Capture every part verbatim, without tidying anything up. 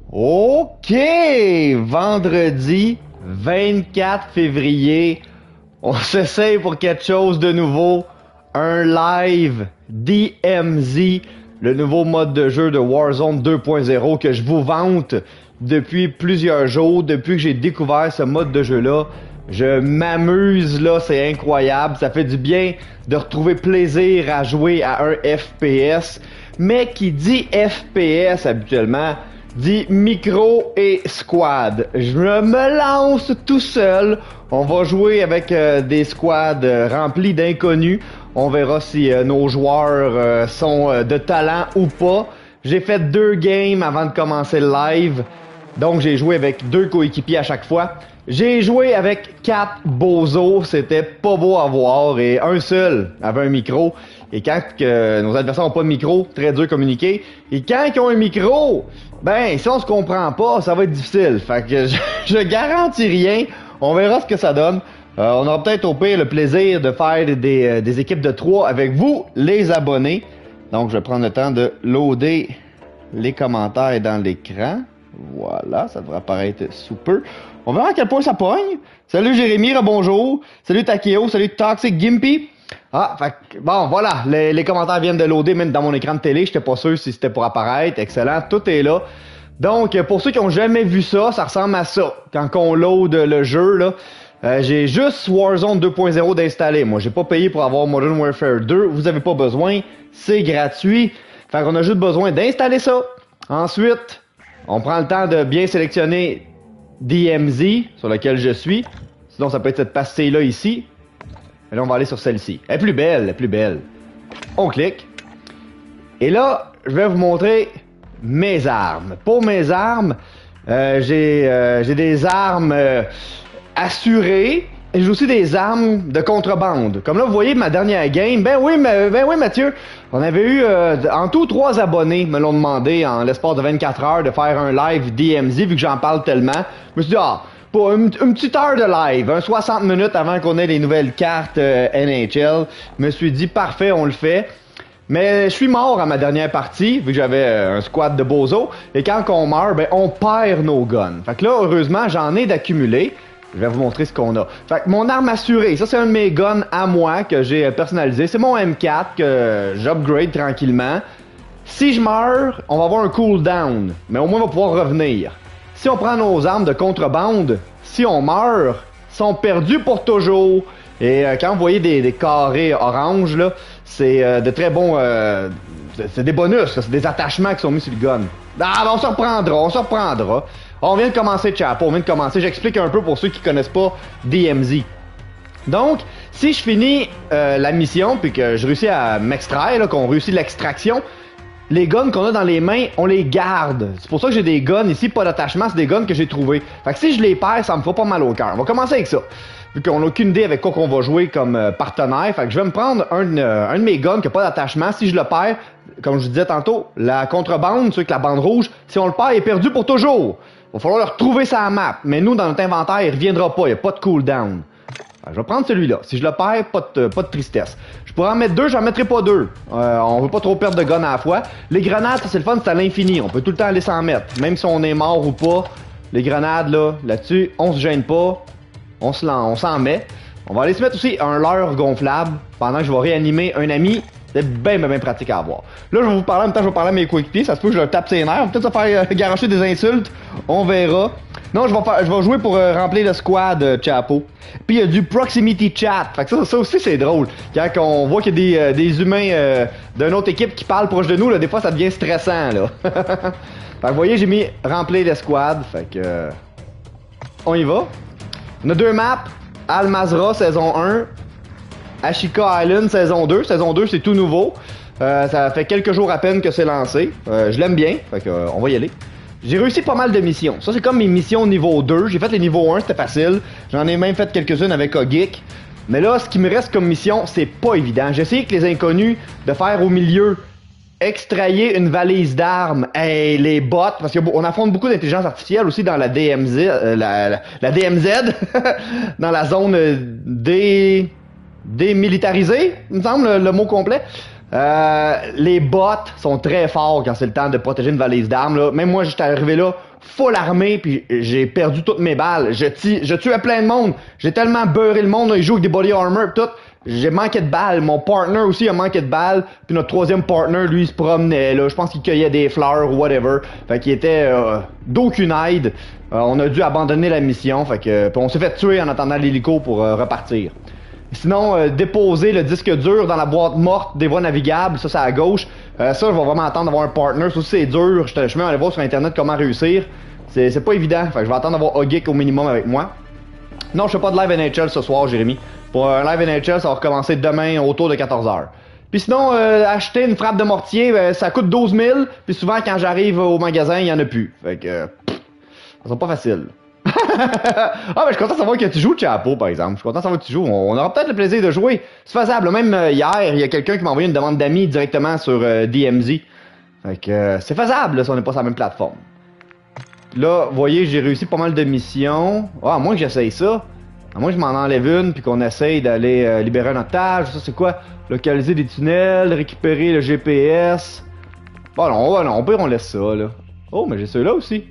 Ok, vendredi vingt-quatre février, on s'essaye pour quelque chose de nouveau, un live D M Z, le nouveau mode de jeu de Warzone deux point zéro que je vous vante depuis plusieurs jours, depuis que j'ai découvert ce mode de jeu-là. Je m'amuse là, c'est incroyable, ça fait du bien de retrouver plaisir à jouer à un F P S, mais qui dit F P S habituellement dit micro et squad. Je me lance tout seul. On va jouer avec euh, des squads euh, remplis d'inconnus. On verra si euh, nos joueurs euh, sont euh, de talent ou pas. J'ai fait deux games avant de commencer le live. Donc j'ai joué avec deux coéquipiers à chaque fois. J'ai joué avec quatre bozos, c'était pas beau à voir et un seul avait un micro. Et quand que nos adversaires n'ont pas de micro, très dur à communiquer. Et quand ils ont un micro, ben si on se comprend pas, ça va être difficile. Fait que je, je garantis rien, on verra ce que ça donne. Euh, on aura peut-être au pire le plaisir de faire des, euh, des équipes de trois avec vous, les abonnés. Donc je vais prendre le temps de loader les commentaires dans l'écran. Voilà, ça devrait apparaître sous peu. On verra à quel point ça pogne. Salut Jérémy, bonjour. Salut Takeo, salut Toxic Gimpy. Ah, fait que, bon, voilà, les, les commentaires viennent de loader même dans mon écran de télé. J'étais pas sûr si c'était pour apparaître. Excellent, tout est là. Donc, pour ceux qui ont jamais vu ça, ça ressemble à ça. Quand on load le jeu, là, euh, j'ai juste Warzone deux point zéro d'installer. Moi, j'ai pas payé pour avoir Modern Warfare deux. Vous avez pas besoin, c'est gratuit. Fait qu'on a juste besoin d'installer ça. Ensuite, on prend le temps de bien sélectionner D M Z, sur lequel je suis. Sinon, ça peut être cette pastille-là ici. Et là, on va aller sur celle-ci. Elle est plus belle, elle est plus belle. On clique. Et là, je vais vous montrer mes armes. Pour mes armes, euh, j'ai euh, j'ai des armes euh, assurées. Et j'ai aussi des armes de contrebande. Comme là, vous voyez ma dernière game. Ben oui, mais, ben oui Mathieu. On avait eu, euh, en tout, trois abonnés me l'ont demandé en l'espace de vingt-quatre heures de faire un live D M Z, vu que j'en parle tellement. Je me suis dit, ah, pour une, une petite heure de live, un soixante minutes avant qu'on ait les nouvelles cartes euh, N H L. Je me suis dit, parfait, on le fait. Mais je suis mort à ma dernière partie, vu que j'avais euh, un squad de bozos. Et quand on meurt, ben on perd nos guns. Fait que là, heureusement, j'en ai d'accumuler. Je vais vous montrer ce qu'on a. Fait que mon arme assurée, ça c'est un de mes guns à moi que j'ai personnalisé. C'est mon M quatre que j'upgrade tranquillement. Si je meurs, on va avoir un cooldown, mais au moins on va pouvoir revenir. Si on prend nos armes de contrebande, si on meurt, sont perdus pour toujours. Et euh, quand vous voyez des, des carrés orange, là, c'est euh, de très bons... Euh, c'est des bonus, c'est des attachements qui sont mis sur le gun. Ah, ben on se reprendra, on se reprendra. On vient de commencer, Chapo, on vient de commencer. J'explique un peu pour ceux qui connaissent pas D M Z. Donc, si je finis euh, la mission, puis que je réussis à m'extraire, qu'on réussit l'extraction, les guns qu'on a dans les mains, on les garde. C'est pour ça que j'ai des guns ici, pas d'attachement, c'est des guns que j'ai trouvés. Fait que si je les perds, ça me fera pas mal au cœur. On va commencer avec ça. Vu qu'on n'a aucune idée avec quoi qu'on va jouer comme euh, partenaire, fait que je vais me prendre un, euh, un de mes guns qui n'a pas d'attachement. Si je le perds, comme je vous disais tantôt, la contrebande, ceux avec la bande rouge, si on le perd, il est perdu pour toujours. Il va falloir le retrouver sur la map. Mais nous, dans notre inventaire, il reviendra pas. Il n'y a pas de cooldown. Je vais prendre celui-là. Si je le perds, pas de, pas de tristesse. Je pourrais en mettre deux, j'en mettrai pas deux. Euh, on veut pas trop perdre de gun à la fois. Les grenades, c'est le fun, c'est à l'infini. On peut tout le temps aller s'en mettre. Même si on est mort ou pas. Les grenades, là, là-dessus, on se gêne pas. On se on s'en met. On va aller se mettre aussi un leurre gonflable pendant que je vais réanimer un ami. C'est bien, bien, bien pratique à avoir. Là, je vais vous parler en même temps, je vais parler à mes coéquipiers. Ça se peut que je leur tape ses nerfs. Peut-être se faire euh, garocher des insultes. On verra. Non, je vais, faire, je vais jouer pour euh, remplir le squad, euh, Chapo. Puis il y a du proximity chat. Fait que ça, ça aussi, c'est drôle. Quand on voit qu'il y a des, euh, des humains euh, d'une autre équipe qui parlent proche de nous, là, des fois, ça devient stressant. Là. Fait que vous voyez, j'ai mis remplir le squad. Fait que... Euh, on y va. On a deux maps. Al-Mazrah, saison un. Ashika Island, saison deux. Saison deux, c'est tout nouveau. Euh, ça fait quelques jours à peine que c'est lancé. Euh, je l'aime bien. Fait que, euh, on va y aller. J'ai réussi pas mal de missions. Ça, c'est comme mes missions niveau deux. J'ai fait les niveaux un, c'était facile. J'en ai même fait quelques-unes avec Ogeek. Mais là, ce qui me reste comme mission, c'est pas évident. J'ai essayé avec les inconnus de faire au milieu extrayer une valise d'armes. Hey, les bots, parce qu'on affronte beaucoup d'intelligence artificielle aussi dans la D M Z, euh, la, la, la D M Z, dans la zone dé, démilitarisée, il me semble le, le mot complet. Euh, les bots sont très forts quand c'est le temps de protéger une valise d'armes. Là. Même moi, j'étais arrivé là full armé, puis j'ai perdu toutes mes balles. Je, tu, je tuais plein de monde. J'ai tellement beurré le monde, il joue avec des body armor pis tout. J'ai manqué de balles. Mon partner aussi a manqué de balles. Puis notre troisième partner, lui, il se promenait là. Je pense qu'il cueillait des fleurs ou whatever. Fait qu'il était euh, d'aucune aide. Euh, on a dû abandonner la mission. Fait que puis on s'est fait tuer en attendant l'hélico pour euh, repartir. Sinon, euh, déposer le disque dur dans la boîte morte des voies navigables, ça c'est à gauche. Euh, ça, je vais vraiment attendre d'avoir un partner. Ça aussi, c'est dur. Je suis même allé voir sur internet comment réussir. C'est pas évident. Fait que je vais attendre d'avoir Ogeek au minimum avec moi. Non, je fais pas de live N H L ce soir, Jérémy. Pour un live N H L, ça va recommencer demain autour de quatorze heures. Puis sinon, euh, acheter une frappe de mortier, ben, ça coûte douze mille. Puis souvent, quand j'arrive au magasin, il y en a plus. Fait que, euh, pff, ça sera pas facile. Ah, ben, je suis content de savoir que tu joues, Chapo, par exemple. Je suis content de savoir que tu joues. On aura peut-être le plaisir de jouer. C'est faisable. Même euh, hier, il y a quelqu'un qui m'a envoyé une demande d'amis directement sur euh, D M Z. Fait que, euh, c'est faisable, là, si on n'est pas sur la même plateforme. Là, vous voyez, j'ai réussi pas mal de missions. Ah, à moins que j'essaye ça. À moins que je m'en enlève une, puis qu'on essaye d'aller euh, libérer un otage. Ça, c'est quoi? Localiser des tunnels, récupérer le G P S. Bon, non, on, non, on peut, on laisse ça, là. Oh, mais j'ai ceux-là aussi.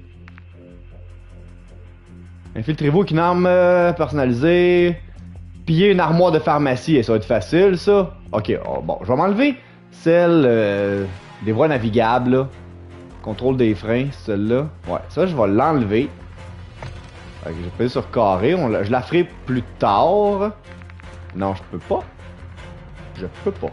Infiltrez-vous avec une arme euh, personnalisée. Piller une armoire de pharmacie, et ça va être facile, ça. Ok, oh, bon, je vais m'enlever celle euh, des voies navigables, là. Contrôle des freins, celle-là. Ouais, ça, je vais l'enlever. Fait que j'ai payé sur carré. On la, je la ferai plus tard. Non, je peux pas. Je peux pas.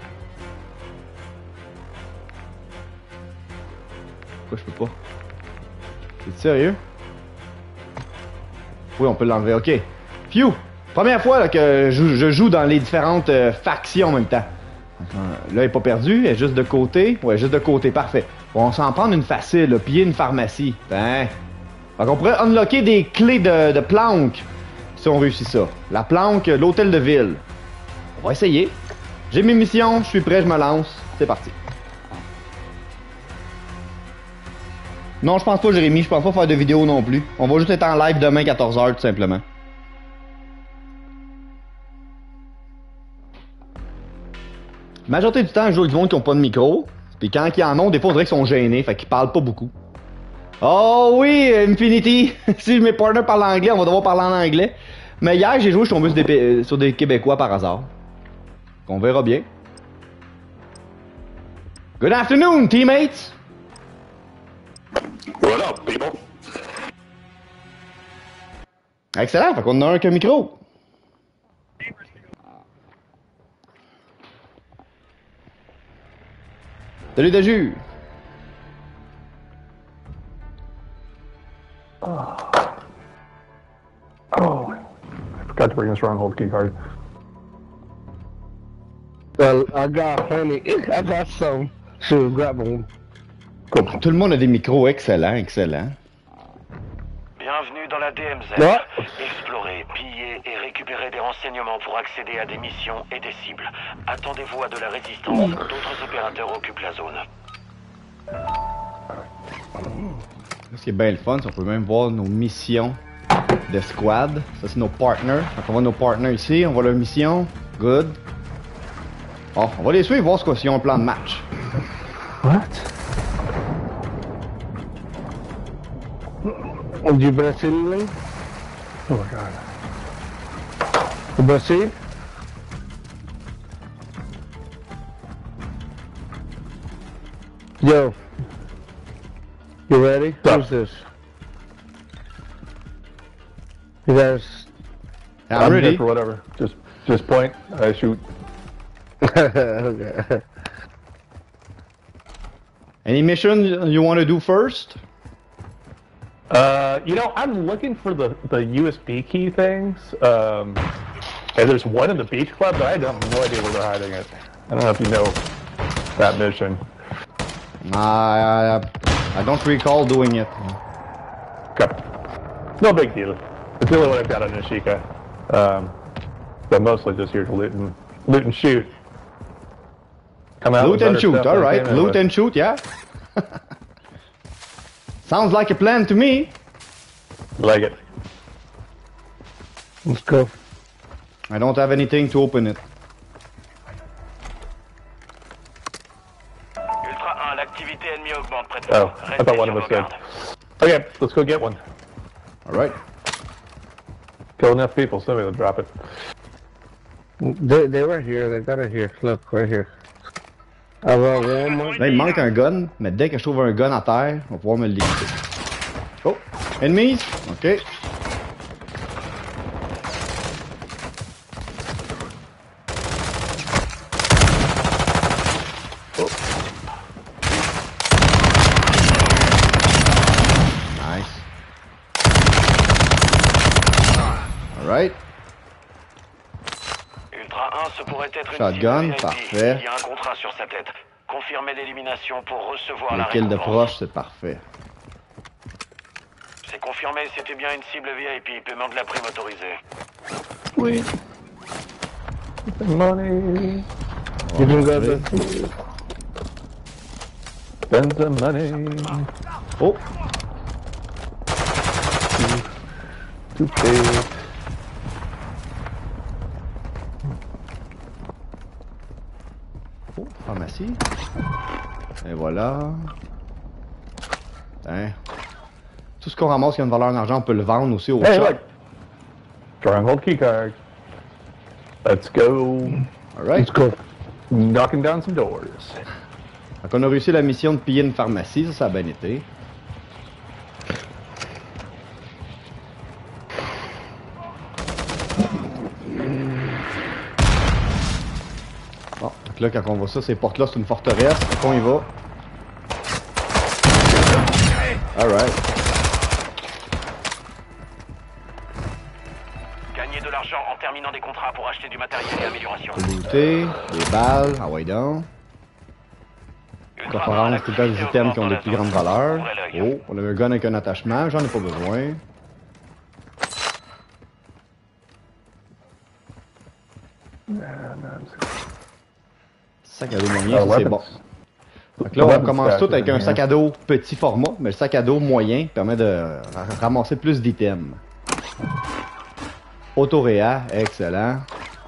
Pourquoi je peux pas? C'est sérieux? Oui, on peut l'enlever. Ok. Phew! Première fois là, que je, je joue dans les différentes euh, factions en même temps. Là, elle est pas perdue. Elle est juste de côté. Ouais, juste de côté. Parfait. Bon, on s'en prendre une facile. Là, piller une pharmacie. Ben... Donc on pourrait unlocker des clés de, de planque si on réussit ça. La planque, l'hôtel de ville. On va essayer. J'ai mes missions, je suis prêt, je me lance. C'est parti. Non, je pense pas, Jérémy, je pense pas faire de vidéo non plus. On va juste être en live demain quatorze heures tout simplement. La majorité du temps, je joue avec du monde qui ont pas de micro. Puis quand ils en ont, des fois on dirait qu'ils sont gênés, fait qu'ils parlent pas beaucoup. Oh oui, Infinity! Si mes partners parlent anglais, on va devoir parler en anglais. Mais hier, j'ai joué, je suis tombé sur des, sur des Québécois par hasard. On verra bien. Good afternoon, teammates! What up, people? Excellent, fait qu'on a un qu'un micro. Salut de jus! Oh. oh, I forgot to bring the stronghold key card. Well, I got plenty. I got some. So grab one. Cool. Tout le monde a des micros, excellent, excellent. Bienvenue dans la D M Z. Ouais. Explorez, pillez et récupérez des renseignements pour accéder à des missions et des cibles. Attendez-vous à de la résistance. D'autres opérateurs occupent la zone. C'est bien le fun, on peut même voir nos missions de squad. Ça c'est nos partners. Donc on voit nos partners ici, on voit leur mission. Good. Bon, on va les suivre, voir ce qu'ils ont un plan de match. What? Du Brésil? Oh my god. Du Brésil? Yo. You ready? Yeah. Who's this? You guys... I'm I'm ready. here for whatever. Just, just point. I shoot. Okay. Any mission you want to do first? Uh, you know, I'm looking for the the U S B key things. Um, and there's one in the beach club, but I have no idea where they're hiding it. I don't know if you know that mission. I, I, I don't recall doing it. Okay. No big deal. It's the only one I've got on Nishika. Um, but mostly just here to loot and loot and shoot. Come out Loot with and better shoot, stuff than I alright. came in Loot with. and shoot, yeah. Sounds like a plan to me. Like it. Let's go. I don't have anything to open it. Ultra un, l'activité ennemie augmente près de Oh, vous. I thought one Restez of us sur did. vos gardes. Okay, let's go get one. Alright. Kill enough people, somebody will drop it. They, they were here, they got it here. Look, right here. I got one more. Là, il me manque un gun, mais dès que je trouve un gun à terre, on va pouvoir me l'équiter. Oh! Enemies! Ok. Oh. Nice. Alright. Ultra un, ce pourrait être une Shotgun, cible V I P. parfait. Il y a un contrat sur sa tête. Confirmez l'élimination pour recevoir Le la kill de récompense. proche, c'est parfait. C'est confirmé, c'était bien une cible V I P. Paiement de la prime autorisée. Sweet. Money. You can go to... Spend the money. Oh! To pay. Oh, pharmacie. Et voilà. Hein. Tout ce qu'on ramasse qui a une valeur en argent, on peut le vendre aussi au Hey, shop. look. Stronghold keycard. Let's go. Alright. Let's go. Knocking down some doors. Donc on a réussi la mission de piller une pharmacie, ça, ça a bien été. Bon, donc là, quand on voit ça, ces portes-là, c'est une forteresse, donc on y va. Alright. Gagnez de l'argent en terminant des contrats pour acheter du matériel et amélioration. Looter, des balles, ah ouais donc. Ultra un, Conférence, tout le temps des l'activité items qui ont augmente des dans plus la grandes zone. valeurs. Ouvrez l'œil. Oh, on a un gun avec un attachement, j'en ai pas besoin. Sac à dos moyen, Ah, ça, c'est weapons. bon. Donc là, on commence tout avec un sac à dos petit format, mais le sac à dos moyen permet de ra- ramasser plus d'items. Autoréa, excellent.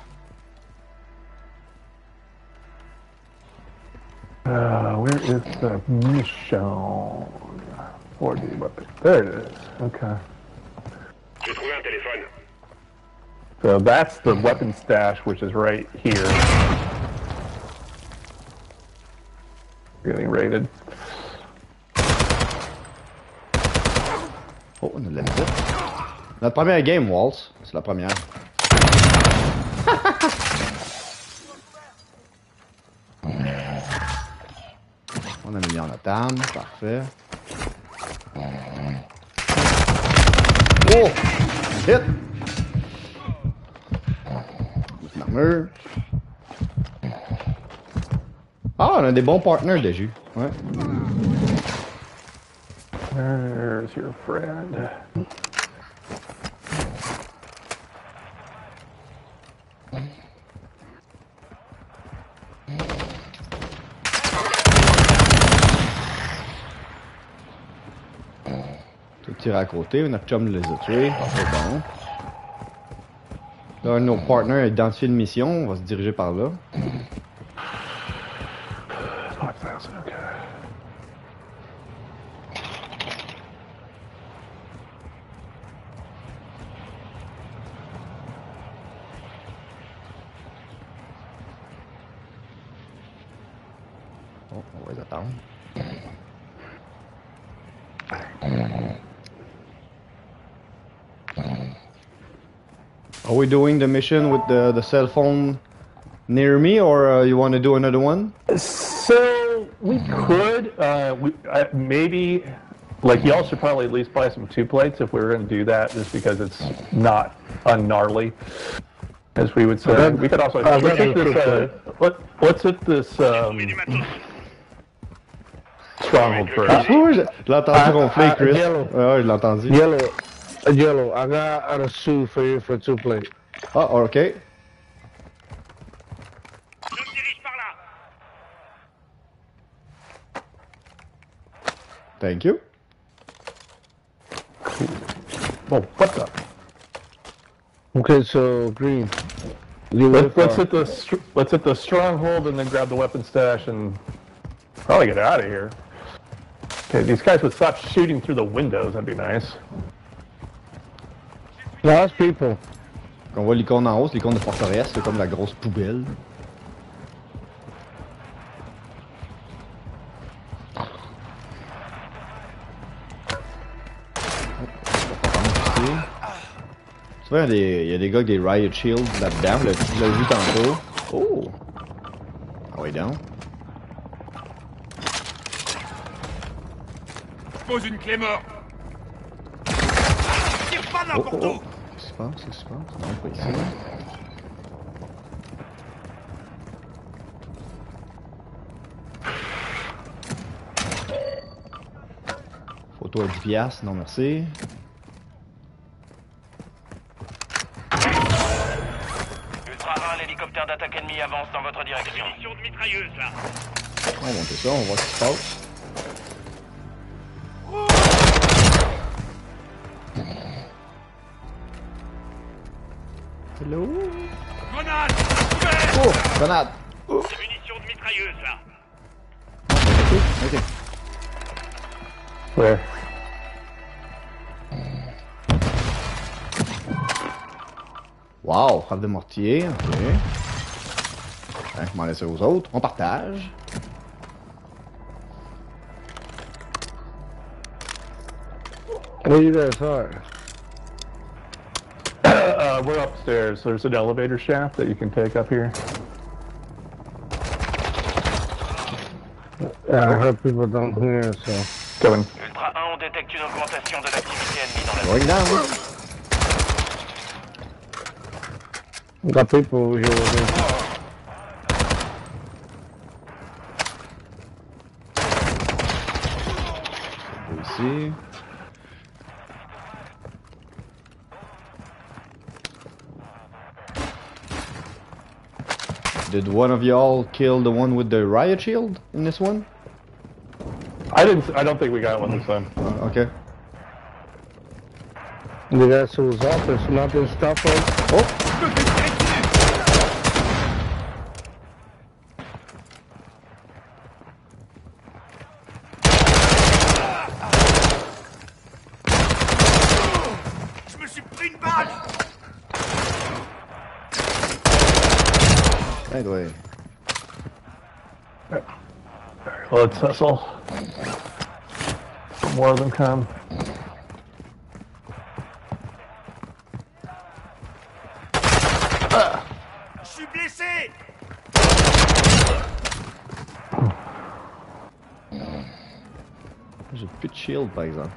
Uh, where is the mission for the weapon? There it is. Okay. J'ai trouvé un téléphone. So that's the weapon stash, which is right here. Getting raided. Oh, on a de la musique. Notre première game, Waltz. C'est la première. On a mis en entame, parfait. Oh! Hit! Une armure. Ah, on a des bons partners de jus. Ouais. There's your friend. Tout tir à côté, notre chum les a tués. C'est bon. Là, un de nos partners a identifié une mission, on va se diriger par là. five thousand, okay. Oh, on va les attendre. Are we doing the mission with the, the cell phone near me, or uh, you want to do another one? So we could, uh, we uh, maybe, like y'all should probably at least buy some two plates if we were going to do that, just because it's not ungnarly, as we would say. Uh, We could also uh, let's hit that's this. Uh, let, let's hit this um, stronghold Ah, first. oui, je je l'ai entendu Ah, ronfler, ah, Chris. yellow. Ouais, ouais, je l'ai entendu. Yellow. Uh, yellow. I got a suit for you for two plate. Ah, ok. Je me dirige par là. Thank you. Oh, what the? Okay, so green. You wait Let's, let's for- hit the str- let's hit the stronghold and then grab the weapon stash and probably get out of here. Okay, these guys would stop shooting through the windows, that'd be nice. Lost people. On voit l'icône en haut, c'est l'icône de forteresse, c'est comme la grosse poubelle. Tu vois, il y a des gars avec des riot shields là-dedans, tu l'as vu tantôt. Oh! Ah ouais, down. Pose une clé mort. Tire pas Oh, n'importe oh, où. oh. Qu'est-ce qui se passe? Qu'est-ce qui se passe? Non, pas ici. Photo à dix piastres, non merci. Ultra un, l'hélicoptère d'attaque ennemi avance dans votre direction. Munition de mitrailleuse là. On va monter ça, on va voir ce qui se passe. Hello? Grenade. Oh! Grenade! Oh! Munition de mitrailleuse là. Ok, ok. Where? Wow, frappe de mortier, ok. Hein, je m'en laisse aux autres, on partage. Where you guys are? uh, we're upstairs. There's an elevator shaft that you can take up here. Yeah, I heard people down here, so. Coming. Ultra un, on détecte une augmentation de l'activité ennemie dans la Going down. Got people over here with me. Ici. Did one of y'all kill the one with the riot shield in this one? I didn't. I don't think we got one this time. Uh, okay. You guys who's up, there's nothing stuff on. Oh! Je me suis pris une balle. Hey, doit... Well, it's hustle. More of them come. Je suis blessé. J'ai plus de shield par exemple.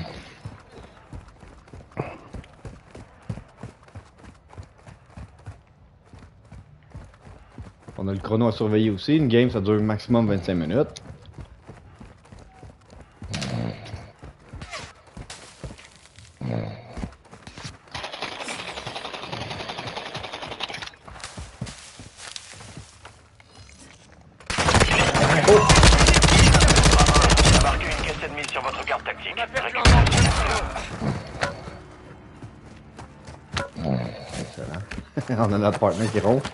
On a le chrono à surveiller aussi. Une game ça dure maximum vingt-cinq minutes. Marquez une caisse ennemie sur votre carte tactique. On a notre partner qui ronfle.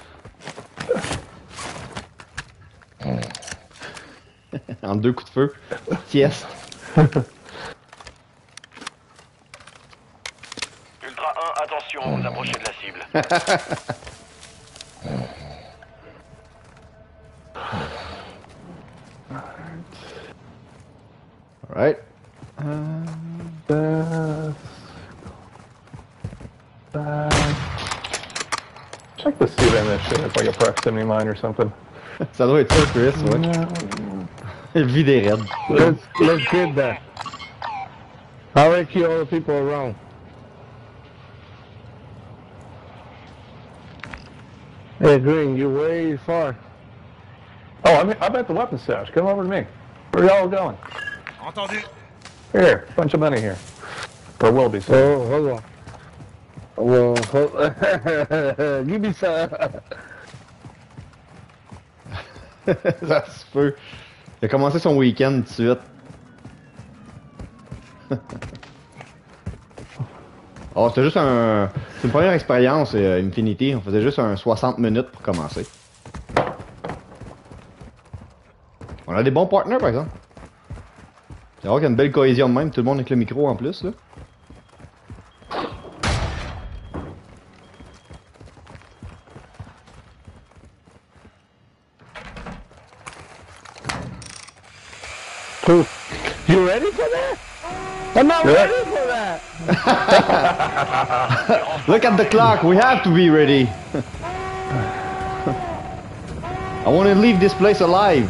En deux coups de feu. Sieste. Ultra un, attention, vous approchez de la cible. Alright. Uh, uh, check to see if any of this shit is like a proximity mine or something. Ça doit être ça, Chris, ouais. Vie des raids. Let's let's get that. I will kill all the people around. Hey, Green, you way far. Oh, I'm, I'm at the weapons stash. Come over to me. Where y'all going? Entendu. Here, bunch of money here. Or will be soon. Oh, hold on. Well, hold give me some. Ça se peut. Il a commencé son week-end tout de suite. Oh, c'était juste un... C'est une première expérience, euh, Infinity. On faisait juste un soixante minutes pour commencer. On a des bons partners, par exemple. C'est vrai qu'il y a une belle cohésion de même, tout le monde avec le micro en plus, là. Cool. You ready for that? I'm not Yeah. ready for that. Look at the clock, we have to be ready. I want to leave this place alive.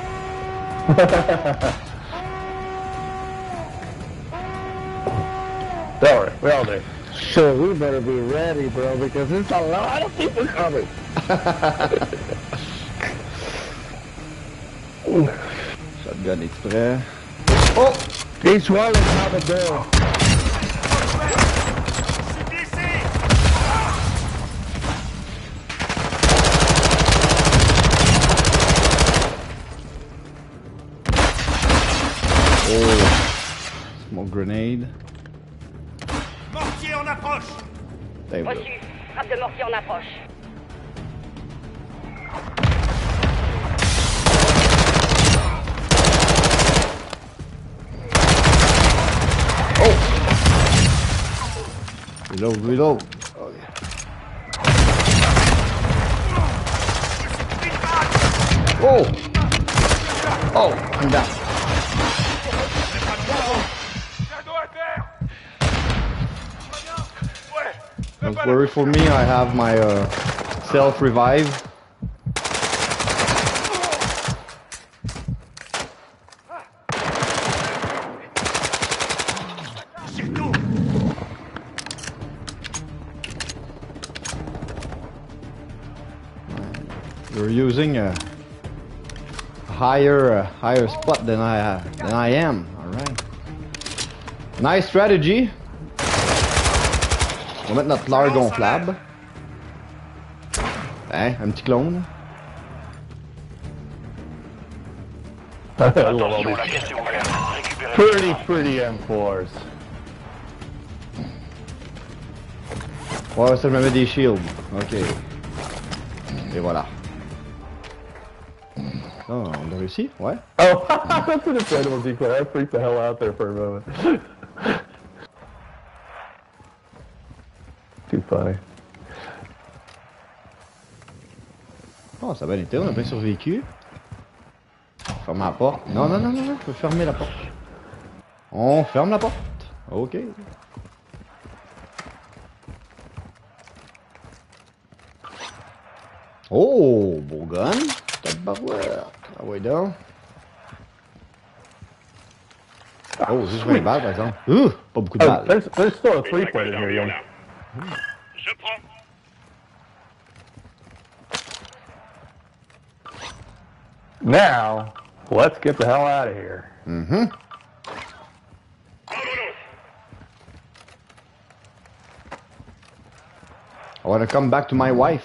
Sorry, we all do. So we better be ready, bro, because there's a lot of people coming. Shotgun exprès. Oh! Each one is out the door. Je suis blessé. Oh! Smoke grenade. Mortier en approche. There we go. Reçu. Frappe de mortier en approche. Reload, reload. Oh! Oh! I'm down. J'ai un dos à terre. Ouais. Don't worry for me, I have my uh, self-revive. J'ai tout. You're using a higher uh, higher spot than I uh, than I am. All right. Nice strategy. On va mettre notre leurre gonflable. Hein, un petit clone. Attention, la pièce est ouverte. Récupérez Pretty, pretty M fours. Ouais, ça je me mets des shields. Ok. Et voilà. Oh, on a réussi? Ouais. Oh, that's an incredible decoy. I freaked the hell out there for a moment. Too funny. Oh, ça a bien été, on a bien survécu. Ferme la porte. Non, non, non, non, non, je peux fermer la porte. On ferme la porte. Ok. Oh, beau gun. Tabarouette. Ah ouais, donc. Oh, juste vingt balles, par exemple. Ouh, pas beaucoup de Oh, balles. there's, there's still a three plate in here, young. Je prends. Now, let's get the hell out of here. Mm-hmm. I want to come back to my wife.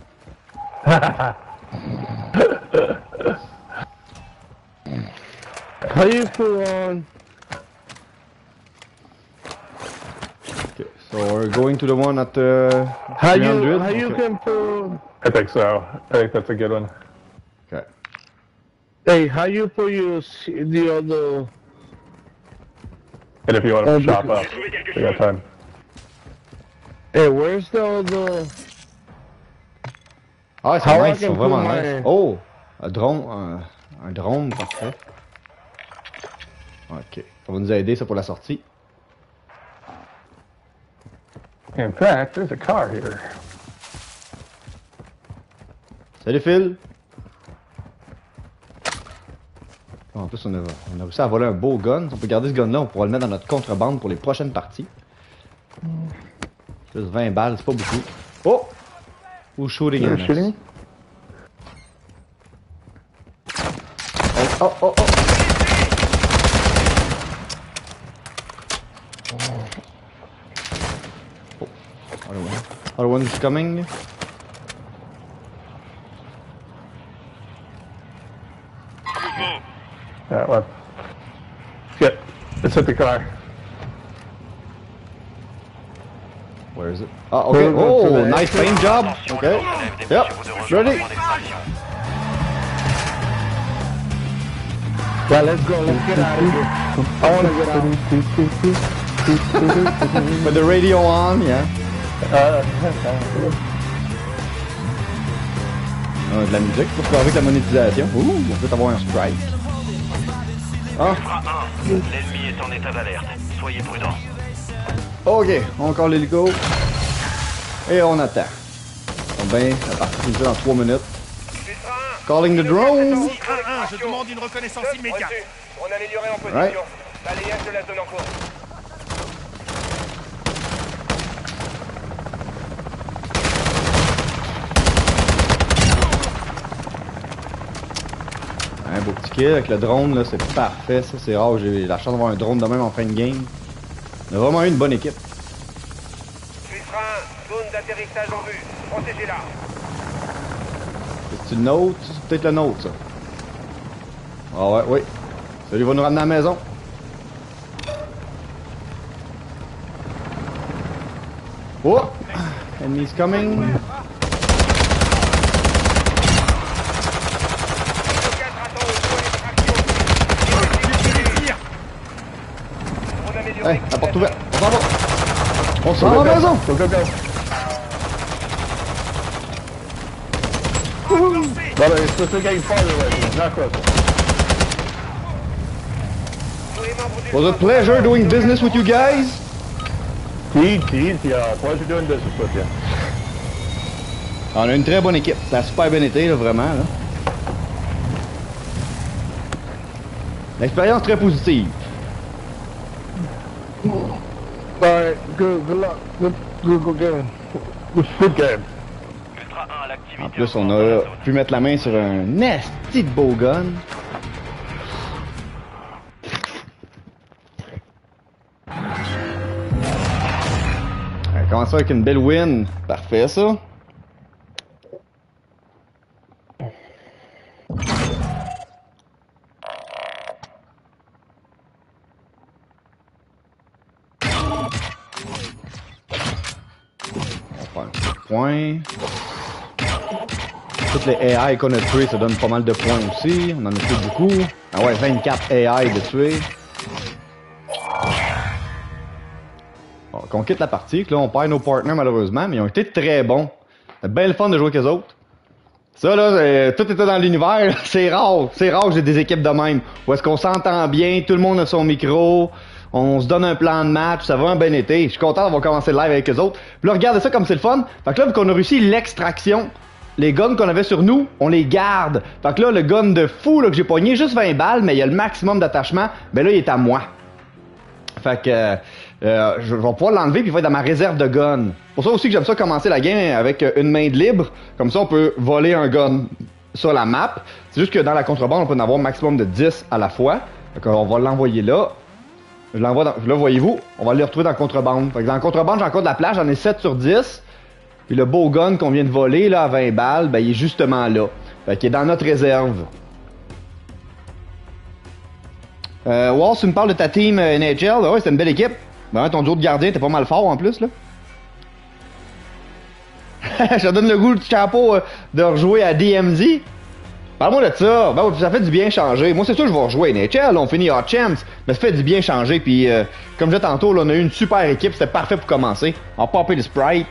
How you feel on? Okay, so we're going to the one at uh, How three you hundred? how you Okay. can pull? I think so. I think that's a good one. Okay. Hey, how you pull your s- the other? And if you want Oh, to shop up, we got time. Hey, where's the other? Ah, c'est How I nice, ils can sont vraiment put nice. my- Oh, un drone, un, un drone, parfait. Ok, ça va nous aider ça pour la sortie. In fact, there's a car here. Salut Phil! En plus, on a, on a réussi à voler un beau gun. On peut garder ce gun-là, on pourra le mettre dans notre contrebande pour les prochaines parties. Juste vingt balles, c'est pas beaucoup. Oh! Who's shooting You're at us? shooting? Oh, oh, oh, oh! Oh, other one. Other one's coming. Yeah, let's get. Let's hit the car. Where is it? Oh, okay. Oh, nice paint job. Okay. Yep. Ready. Yeah, let's go. Let's get out of here. I wanna get out. Put the radio on, yeah. Uh, On a de la musique pour faire avec la monétisation. Ouh, on peut avoir un strike. Ah, Ultra un, l'ennemi est en état d'alerte. Soyez prudents. ok, on colle l'hélico. Et on attend. Bon ben, la partie finit dans trois minutes. Calling the drone! un un, je demande une reconnaissance immédiate. On améliorait en position. Ouais. Balayage de la zone en cours. Un beau petit kill avec le drone, là, c'est parfait, ça, c'est rare, j'ai la chance d'avoir un drone de même en fin de game. On a vraiment eu une bonne équipe. Ultra un, zone d'atterrissage en vue. Protégez-la. C'est-tu le nôtre? C'est peut-être le nôtre, ça. Ah ouais, oui. Celui va nous ramener à la maison. Oh! Enemy's coming. Hey, la porte ouverte. On s'en va. On s'en va à la maison. Go, go, go. Brother, it's supposed to be getting farther away. It's not close. Was a pleasure doing business with you guys. Teed, teed, yeah. Pleasure doing business with you. On a une très bonne équipe. Ça a super bien été, là, vraiment. Là. L'expérience très positive. Alright, good, good luck. Good, good, good game. Good game. Ultra un à l'activité. En plus, on a pu mettre la main sur un nasty de beau gun. On commence avec une belle win. Parfait, ça. On va faire un petit point. Toutes les A I qu'on a tués, ça donne pas mal de points aussi. On en a tué beaucoup. Ah ouais, vingt-quatre A I de tuer. Bon, qu'on quitte la partie, que là on perd nos partners malheureusement, mais ils ont été très bons. C'est bien le fun de jouer avec eux autres. Ça là, euh, tout était dans l'univers, c'est rare, c'est rare que j'ai des équipes de même. Où est-ce qu'on s'entend bien, tout le monde a son micro, on se donne un plan de match, ça va un bon été. Je suis content d'avoir commencé le live avec eux autres. Puis là, regardez ça comme c'est le fun. Fait que là, vu qu'on a réussi l'extraction, les guns qu'on avait sur nous, on les garde. Fait que là, le gun de fou là, que j'ai pogné, juste vingt balles, mais il y a le maximum d'attachement, ben là, il est à moi. Fait que euh, euh, je vais pouvoir l'enlever puis il va être dans ma réserve de gun. Pour ça aussi que j'aime ça commencer la game avec une main de libre. Comme ça, on peut voler un gun sur la map. C'est juste que dans la contrebande, on peut en avoir un maximum de dix à la fois. Fait on va l'envoyer là. Je l'envoie dans... Là, voyez-vous, on va le retrouver dans la contrebande. Fait que dans la contrebande, j'ai encore de la place, j'en ai sept sur dix. Puis le beau gun qu'on vient de voler là à vingt balles, ben il est justement là. Fait qu'il est dans notre réserve. Euh, Wall, tu me parles de ta team N H L, ouais, c'était une belle équipe. Ben, ton duo de gardien, t'es pas mal fort en plus, là. Je te donne le goût du chapeau euh, de rejouer à D M Z. Parle-moi de ça. Ben, ça fait du bien changer. Moi, c'est sûr que je vais rejouer à N H L, on finit Hot Champs, mais ça fait du bien changer. Puis, euh, comme je disais tantôt, là, on a eu une super équipe, c'était parfait pour commencer. On va popper le sprite.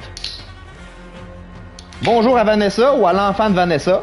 Bonjour à Vanessa ou à l'enfant de Vanessa.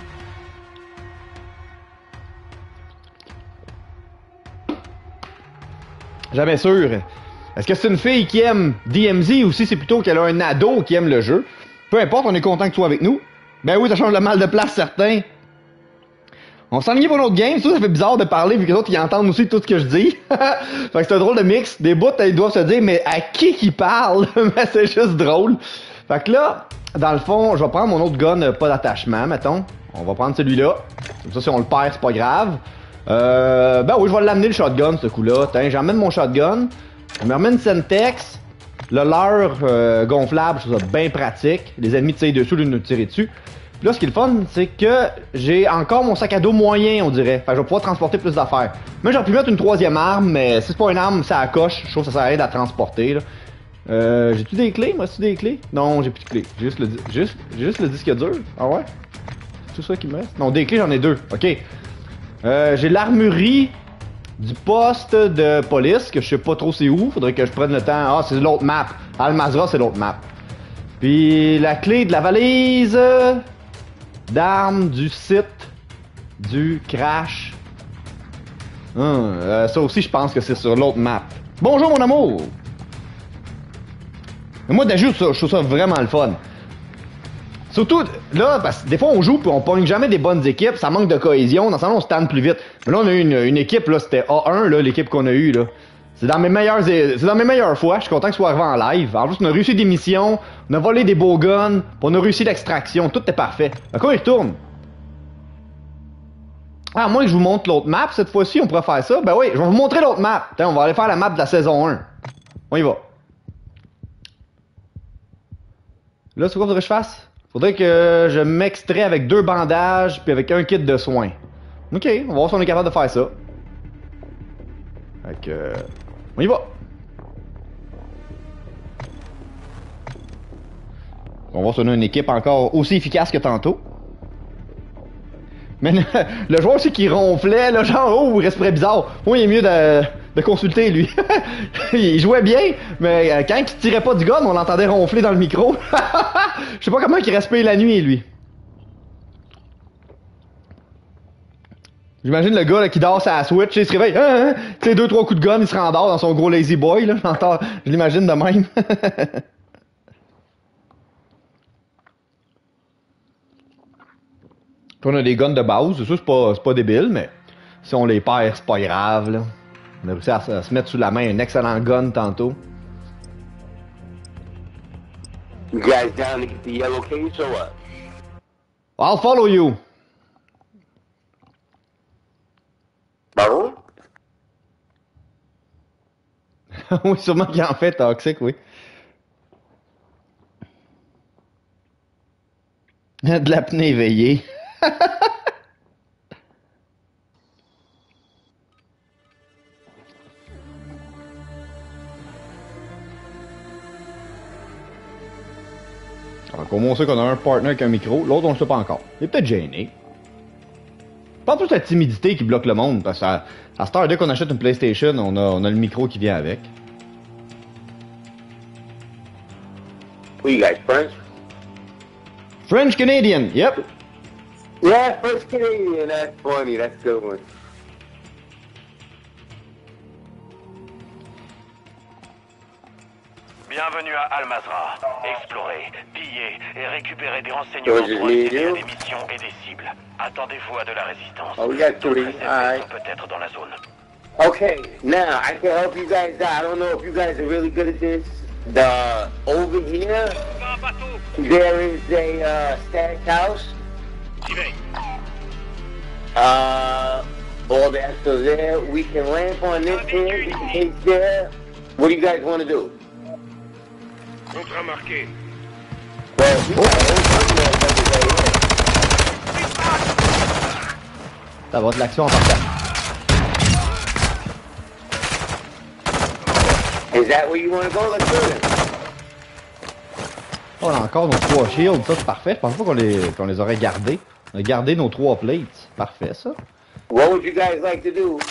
Jamais sûr. Est-ce que c'est une fille qui aime D M Z ou si c'est plutôt qu'elle a un ado qui aime le jeu? Peu importe, on est content que tu sois avec nous. Ben oui, ça change le mal de place, certains. On s'enligne pour notre game, ça, ça fait bizarre de parler vu que les autres ils entendent aussi tout ce que je dis. Fait que c'est un drôle de mix. Des bouts, ils doivent se dire, mais à qui qui parle? Mais c'est juste drôle. Fait que là, dans le fond, je vais prendre mon autre gun, euh, pas d'attachement, mettons. On va prendre celui-là. Comme ça, si on le perd, c'est pas grave. Euh, ben oui, je vais l'amener le shotgun, ce coup-là. Tiens, j'emmène mon shotgun. Je me remets une Semtex. Le leurre euh, gonflable, je trouve ça bien pratique. Les ennemis tirent dessus, lui nous tirer dessus. Puis là, ce qui est le fun, c'est que j'ai encore mon sac à dos moyen, on dirait. Fait que je vais pouvoir transporter plus d'affaires. Mais j'aurais pu mettre une troisième arme, mais si c'est pas une arme, ça coche. Je trouve que ça sert à rien à transporter, là. Euh, j'ai-tu des clés? Moi, j'ai-tu des clés? Non, j'ai plus de clés. J'ai juste le, juste, juste le disque dur. Ah ouais? C'est tout ça qui me reste? Non, des clés, j'en ai deux. Ok. Euh, j'ai l'armurerie du poste de police, que je sais pas trop c'est où. Faudrait que je prenne le temps. Ah, c'est l'autre map. Al-Mazrah, c'est l'autre map. Puis la clé de la valise d'armes du site du crash. Hum, euh, ça aussi, je pense que c'est sur l'autre map. Bonjour, mon amour! Mais moi, d'ajout, ça, je trouve ça vraiment le fun. Surtout, là, parce que des fois, on joue puis on pogne jamais des bonnes équipes, ça manque de cohésion, dans ce sens on se tanne plus vite. Mais là, on a eu une, une équipe, là, c'était A un, là, l'équipe qu'on a eue, là. C'est dans mes meilleures, c'est dans mes meilleures fois, je suis content que ce soit arrivé en live. En plus, on a réussi des missions, on a volé des beaux guns, puis on a réussi l'extraction, tout est parfait. À quoi il retourne? Ah, moi, je vous montre l'autre map, cette fois-ci, on pourrait faire ça. Ben oui, je vais vous montrer l'autre map. Tiens, on va aller faire la map de la saison un. On y va. Là, c'est quoi faudrait que je fasse? Faudrait que je m'extrais avec deux bandages puis avec un kit de soins. Ok, on va voir si on est capable de faire ça. Fait que... on y va! On va voir si on a une équipe encore aussi efficace que tantôt. Mais le, le joueur aussi qui ronflait, là, genre, oh, il respirait bizarre. Moi, il est mieux de, de consulter, lui. Il jouait bien, mais euh, quand il tirait pas du gun, on l'entendait ronfler dans le micro. Je sais pas comment il respire la nuit, lui. J'imagine le gars là, qui dort sa Switch, il se réveille, hein, hein, tu sais, deux, trois coups de gun, il se rendort dans son gros lazy boy, là. J'entends, je l'imagine de même. Puis on a des guns de base, c'est sûr, c'est pas, c'est pas débile, mais si on les perd, c'est pas grave, là. On a réussi à, à se mettre sous la main un excellent gun tantôt. You guys down to get the yellow case or what? I'll follow you. Baron? Oui, sûrement qu'il en fait toxique, oui. De l'apnée éveillée. Alors, comment on sait qu'on a un partner avec un micro, l'autre on le sait pas encore. Il est peut-être gêné. Pas plus la timidité qui bloque le monde, parce qu'à à cette heure, dès qu'on achète une PlayStation, on a, on a le micro qui vient avec. Who you guys, French? French Canadian, yep. Yeah, French Canadian. That's funny. That's a good one. Bienvenue à Al-Mazrah. Explorez, pillez et récupérez des renseignements pour accéder à des missions et des cibles. Attendez-vous à de la résistance. Oh, we got three. D'autres All right. sont peut-être dans la zone. Okay, now I can help you guys out. I don't know if you guys are really good at this. The over here, there is a uh, stash house. Uh, all that so there. We can lamp on this here. We can take there. What do you guys want to do? Contrat marqué. Well, we got a Ça va de l'action en partant. Is that where you want to go? Let's do it. Oh, on a encore nos trois shields, ça c'est parfait. Je pense pas qu'on les, qu'on les aurait gardés. On a gardé nos trois plates. Parfait, ça. What would you guys like to do?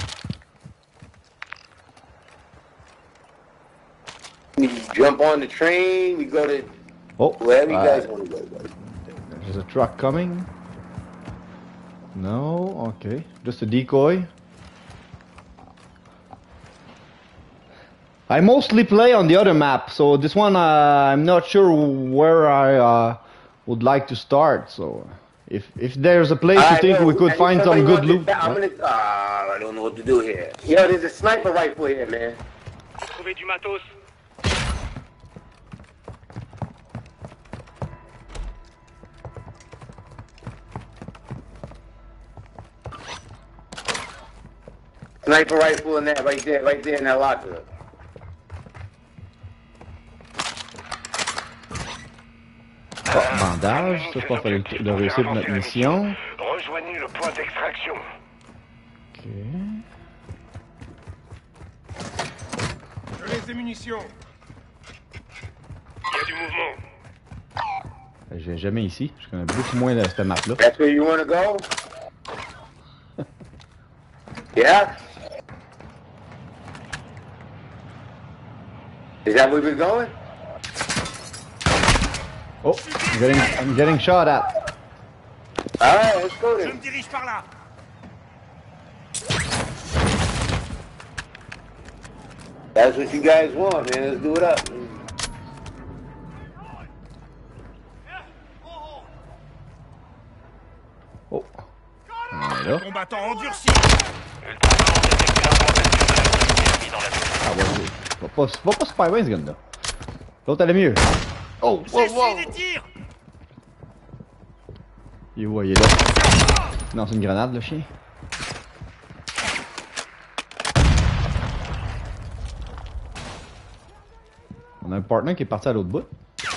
We jump on the train, we go to Oh, wherever you uh, guys want to go. there's a truck coming. No, okay. Just a decoy. I mostly play on the other map, so this one uh, I'm not sure where I uh, would like to start. So, if if there's a place you think we could find some good loot. I'm gonna, uh, I don't know what to do here. Yo, there's a sniper rifle here, man. Trouver du matos. Sniper rifle in that, right there, right there in that locker. Ah, bandage, ça, je pense qu'il fallait le réussir pour notre mission. Rejoignez le point d'extraction. Ok. Je laisse des munitions. Il y a du mouvement. Je viens jamais ici. Je connais beaucoup moins de cette map-là. That's where you want to go? Yeah? Is that where we're going? Oh, I'm getting, I'm getting shot at. Alright, let's go Je then. me dirige par là. That's what you guys want, man. Let's do it up. Oh. Voilà. Combattant endurci. Ah ouais, oui. Va pas, va pas super bien ce gun-là. L'autre allait mieux. Oh, wow, wow. Cessez les tirs. Il est où, il est là. Non, c'est une grenade, le chien. On a un partner qui est parti à l'autre bout.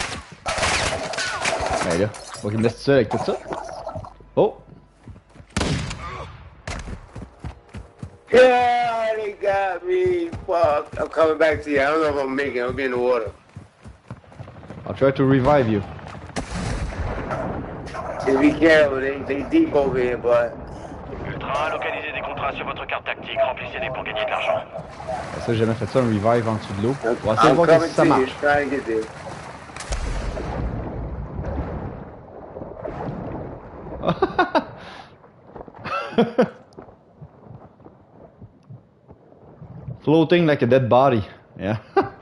Ben là, faut qu'il me laisse tout seul avec tout ça. Oh! Yeah, they got me. Fuck. I'm coming back to you. I don't know if I'm making it. I'll be in the water. I'll try to revive you. Just be careful. They, they deep over here, but... Ultra, localisez des contrats sur votre carte tactique. Remplissez-les pour gagner de l'argent. Ça, j'ai jamais fait ça, un revive en dessous de l'eau. On va essayer de I'm voir coming si ça to you. marche. Trying to get there. Floating like a dead body. Yeah.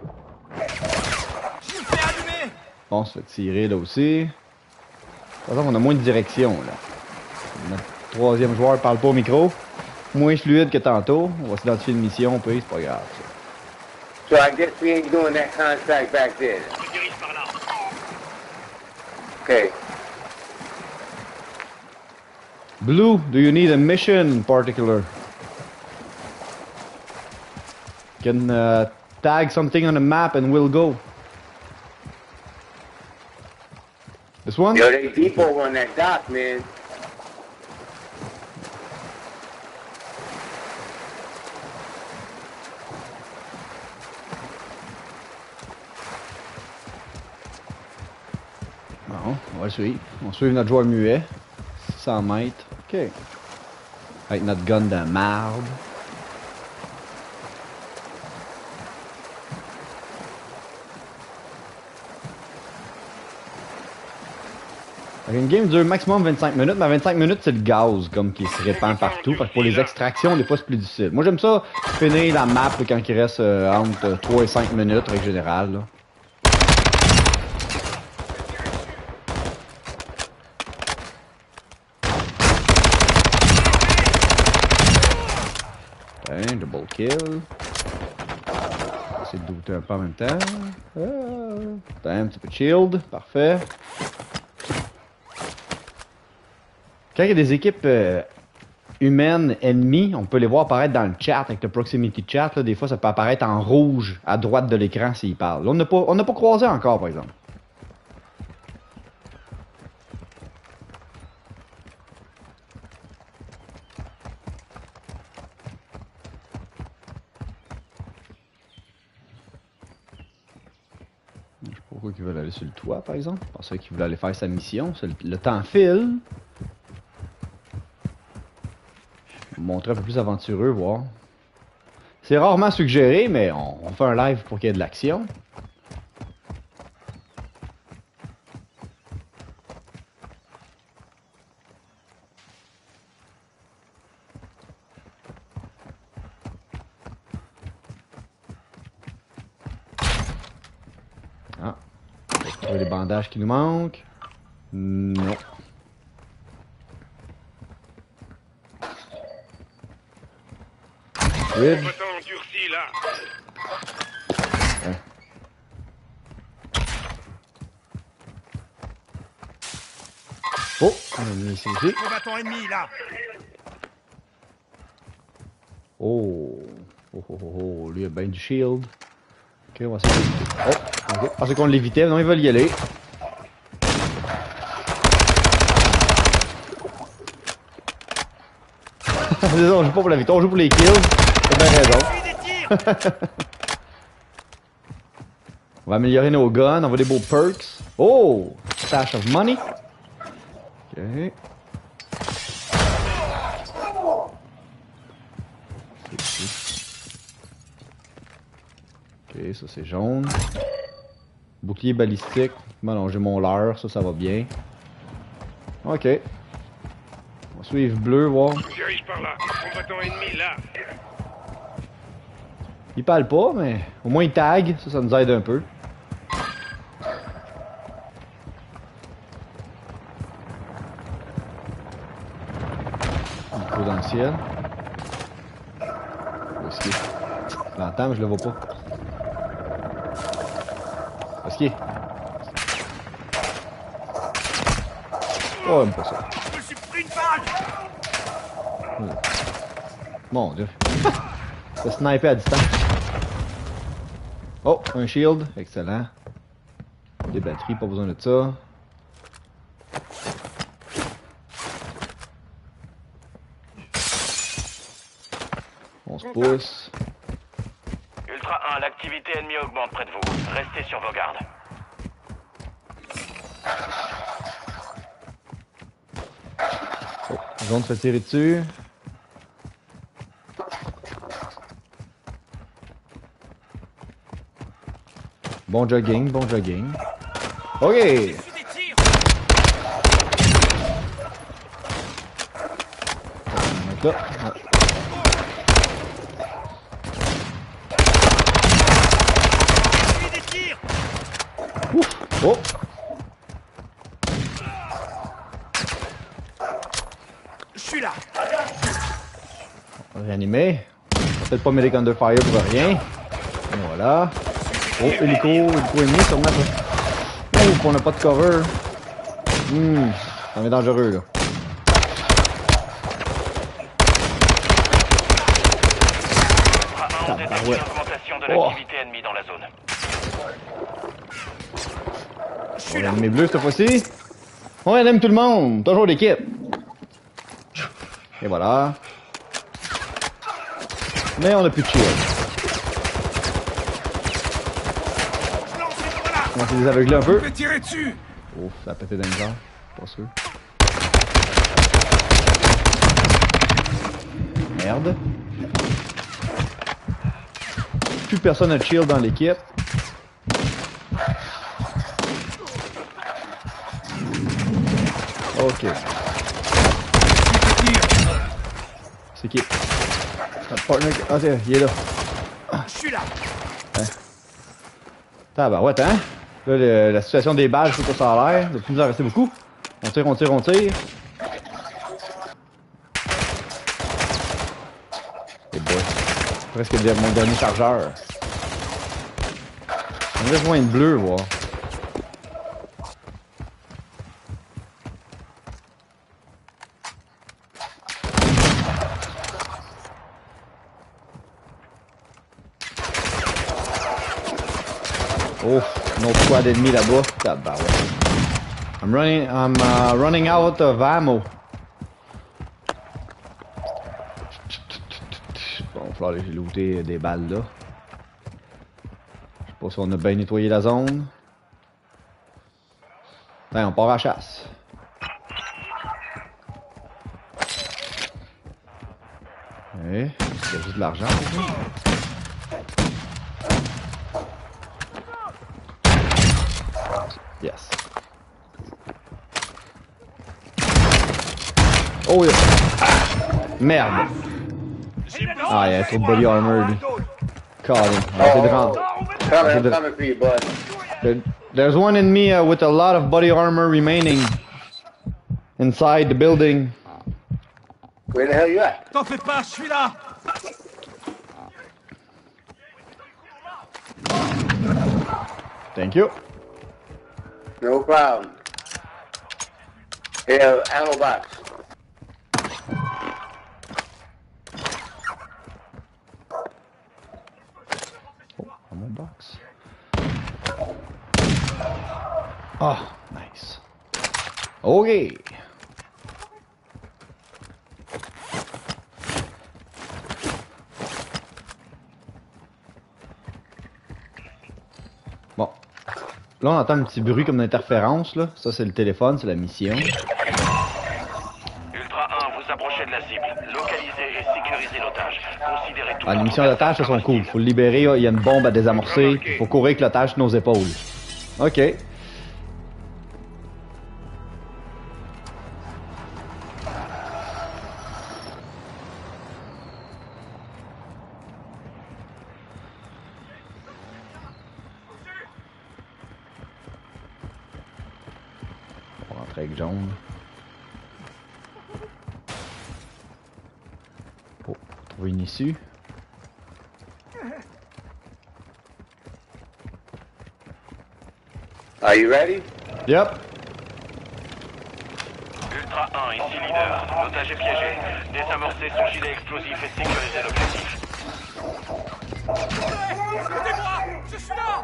Bon, on se fait tirer là aussi. Par exemple, on a moins de direction là. Notre troisième joueur parle pas au micro. Moins fluide que tantôt. On va s'identifier une mission, puis c'est pas grave. Ça. So I guess we ain't doing that contract back then. Je me dirige par là. Okay. Blue, do you need a mission in particular? Can uh, tag something on the map and we'll go. This one? Yo, they deep over on that dock, man. Bon, on va le suivre. On suit notre joueur muet. six cents mètres. OK. Avec notre gun de marde. Une game dure maximum vingt-cinq minutes, mais vingt-cinq minutes, c'est le gaz comme qui se répand partout. Parce que pour les extractions, des fois, c'est plus difficile. Moi, j'aime ça finir la map là, quand il reste euh, entre trois et cinq minutes, en règle générale. Là. Okay, double kill. Essayer de douter un peu en même temps. Ah, un petit peu de shield, parfait. Quand il y a des équipes euh, humaines ennemies, on peut les voir apparaître dans le chat avec le proximity chat. Là, des fois, ça peut apparaître en rouge à droite de l'écran s'ils parlent. Là, on n'a pas, on n'a pas croisé encore, par exemple. Je sais pas pourquoi ils veulent aller sur le toit, par exemple. Je pensais qu'ils voulaient aller faire sa mission. Le, le temps file. Montrer un peu plus aventureux, voir. C'est rarement suggéré, mais on, on fait un live pour qu'il y ait de l'action. Ah. On va trouver les bandages qui nous manquent. Non. Ridge. Endurci là. Ouais. Oh, on a mis ici aussi. Combattant ennemi là. Oh. Oh, oh, oh, oh. Lui, il a bien du shield. Ok, on va essayer d'éviter. Oh, ok. Pensez qu'on l'évitait, non, ils veulent y aller. C'est ça, on joue pas pour la victoire, on joue pour les kills. T'as bien raison. On va améliorer nos guns, on va des beaux perks. Oh! Stash of money. Ok. Ok, ça c'est jaune. Bouclier balistique. Bon non, j'ai mon leurre, ça, ça va bien. Ok. On va suivre bleu, voir. Dirige par là. Combattant ennemi là. Il parle pas, mais au moins il tag, ça, ça nous aide un peu. Micro dans le ciel. Où est-ce qu'il est? Je l'entends, mais je le vois pas. Où est-ce qu'il est? Oh, j'aime pas ça. Je me suis pris une balle. Mon dieu. Ça sniper à distance. Oh, un shield. Excellent. Des batteries, pas besoin de ça. On se pousse. Ultra un, l'activité ennemie augmente près de vous. Restez sur vos gardes. Oh, zone se fait tirer dessus. Bon jogging, bon jogging. Ok! Donc là. Ouf! Oh! Je suis là. Réanimé. Peut-être pas Medic Under Fire pour rien. Voilà. Oh, hélico, hélico ennemi, sûrement ça. Oh, qu'on a pas de cover. Hum, ça m'est dangereux là. Ultra un, on détecte une augmentation de l'activité ennemie dans la zone. On va animer bleu cette fois-ci. On anime tout le monde. Toujours l'équipe. Et voilà. Mais on a plus de shield. On va essayer de les aveugler un peu. Je vais tirer dessus. Ouf, ça a pété dans les airs. Pas sûr. Merde. Plus personne n'a de shield dans l'équipe. Ok. C'est qui? Notre partner. Ah, tiens, il est là. Je suis là. Tabarouette, hein? Là, le, la situation des balles, je sais pas ça a l'air. Depuis nous en rester beaucoup. On tire, on tire, on tire. Et boy. Presque mon dernier chargeur. On reste moins de bleu, voir. Oh, no squad ennemi là-bas. Tabarouette. I'm running, I'm uh, running out of ammo. Bon, il va falloir aller looter des balles là. Je sais pas si on a bien nettoyé la zone. Ben, on part à la chasse. Ouais, il y a juste de l'argent. Yes. Oh yeah. Merde. Ah, il y a trop de body armor lui. Colin. On va essayer de rentrer. Coming, I'm coming for you, bud. There- There's one enemy uh, with a lot of body armor remaining inside the building. Where the hell you at? T'en fais pas, je suis là. Thank you. No problem. Here, ammo box. Ammo box. Ah, nice. Okay. Bon. Là, on entend un petit bruit comme d'interférence, là. Ça, c'est le téléphone, c'est la mission. Ultra un, vous approchez de la cible. Localisez et sécurisez l'otage. Considérez Ah, les missions d'otage, ça sont cool. Faut le libérer, il y a une bombe à désamorcer. Faut courir avec l'otage sur nos épaules. Ok. On va rentrer avec jaune. Oh, trouver une issue. Are you ready? Yep. Ultra un, ici leader. L'otage est piégé. Désamorcez son gilet explosif et sécurisez l'objectif. Aidez-moi! Je suis là!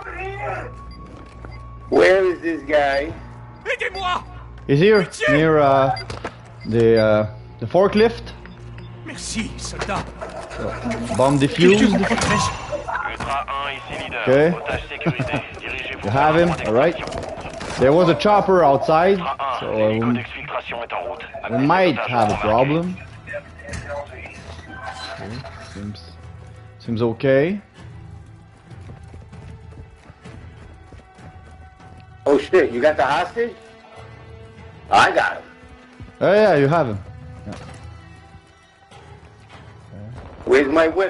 Where is this guy? Aidez-moi! He's here, near uh, the uh, the forklift. Merci, soldat. Bomb defused. Que Dieu vous protège. Ultra un, ici leader. Okay. Otage sécurisé. Dirigez-vous You vers have le him, point alright. d'extraction. There was a chopper outside, Ultra un, so l'hélico um, d'exfiltration est en route. we Activez might l'otage have a remarqué. problem. Okay, seems seems okay. Oh shit, you got the hostage? Oh, I got him. Oh yeah, you have him. Where's my whip?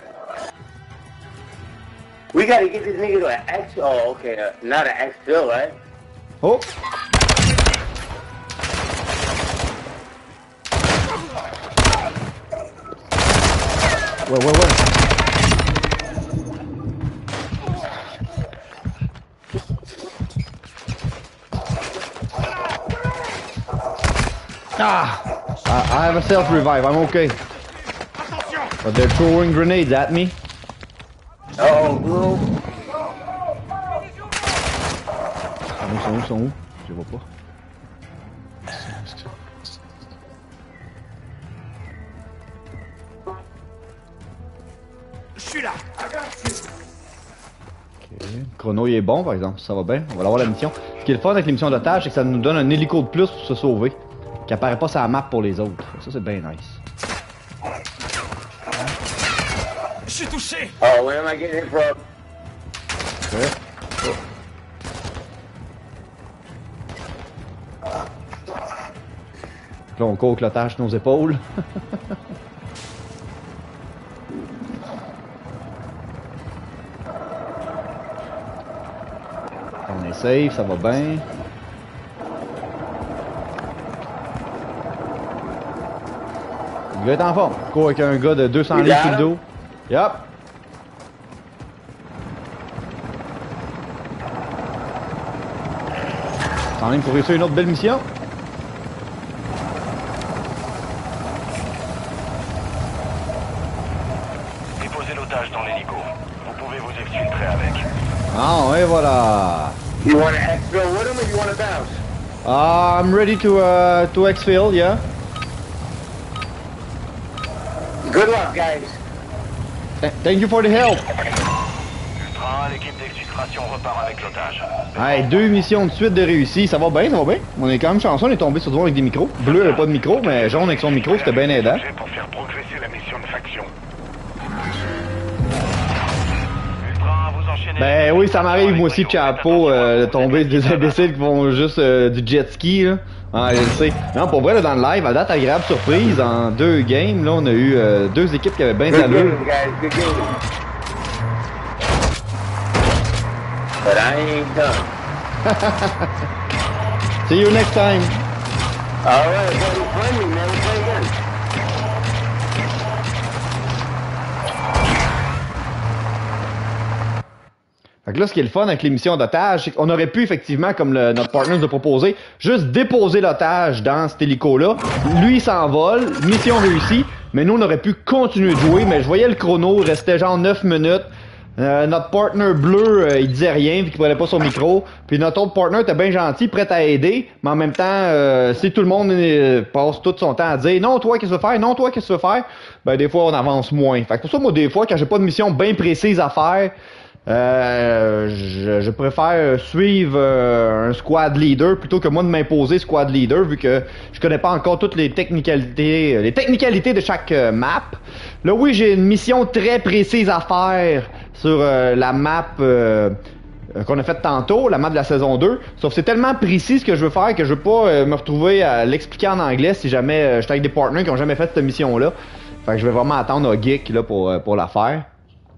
We gotta get this nigga to an X. Oh, okay, uh, not an X pill, right? Oh. Wait, wait, wait. Ah! I, I have a self-revive, I'm okay. But they're throwing grenades at me. Oh, blue. Ah, ils sont où, ils sont où? Je les vois pas. Je suis là. Ok. Le chrono il est bon par exemple, ça va bien. On va avoir la mission. Ce qui est le fun avec les missions d'otage, c'est que ça nous donne un hélico de plus pour se sauver. Qui apparaît pas sur la map pour les autres. Ça c'est bien nice. Je suis touché. Oh, where am I getting it from? Ok. Là on court avec l'otage sur nos épaules. On est safe, ça va bien. Le gars est en forme. Il court avec un gars de deux cents livres sur le dos. Yup. En ligne pour réussir une autre belle mission. Déposez l'otage dans l'hélico. Vous pouvez vous exfiltrer avec. Ah, et voilà. You want to X pill with him or you want to bounce? Uh, I'm ready to uh, to exfil, yeah. Good luck, guys. Th thank you for the help. Ultra un, l'équipe d'exfiltration repart avec l'otage. Hey, deux missions de suite de réussite, ça va bien, ça va bien. On est quand même chanceux, on est tombé sur le avec des micros. Bleu avait pas de micro, mais jaune avec son micro, c'était bien aidant. Pour faire progresser la mission de faction. Ultra un, vous enchaînez. Ben oui, ça m'arrive moi aussi de chapeau, euh, de tomber des imbéciles qui font juste euh, du jet ski, là. Ah, je le sais. Non, pour vrai, là, dans le live, à date, agréable surprise, en deux games, là, on a eu euh, deux équipes qui avaient bien Good d'allure. game, guys. Good game. But I ain't done. See you next time. All right, buddy, friendly, man. Let's play again. Fait que là, ce qui est le fun avec les missions d'otage, c'est qu'on aurait pu effectivement, comme le, notre partner nous a proposé, juste déposer l'otage dans cet hélico-là. Lui, il s'envole, mission réussie, mais nous, on aurait pu continuer de jouer, mais je voyais le chrono, il restait genre neuf minutes. Euh, notre partner bleu, euh, il disait rien, vu qu'il prenait pas son micro. Puis notre autre partner était bien gentil, prêt à aider, mais en même temps, euh, si tout le monde euh, passe tout son temps à dire « Non, toi, qu'est-ce que tu veux faire? Non, toi, qu'est-ce que tu veux faire? » Ben, des fois, on avance moins. Fait que pour ça, moi, des fois, quand j'ai pas de mission bien précise à faire, Euh, je, je préfère suivre euh, un squad leader plutôt que moi de m'imposer squad leader vu que je connais pas encore toutes les technicalités, les technicalités de chaque euh, map. Là oui, j'ai une mission très précise à faire sur euh, la map euh, qu'on a faite tantôt, la map de la saison deux. Sauf que c'est tellement précis ce que je veux faire que je veux pas euh, me retrouver à l'expliquer en anglais si jamais euh, j'étais avec des partners qui ont jamais fait cette mission-là. Fait que je vais vraiment attendre un geek là pour, euh, pour la faire.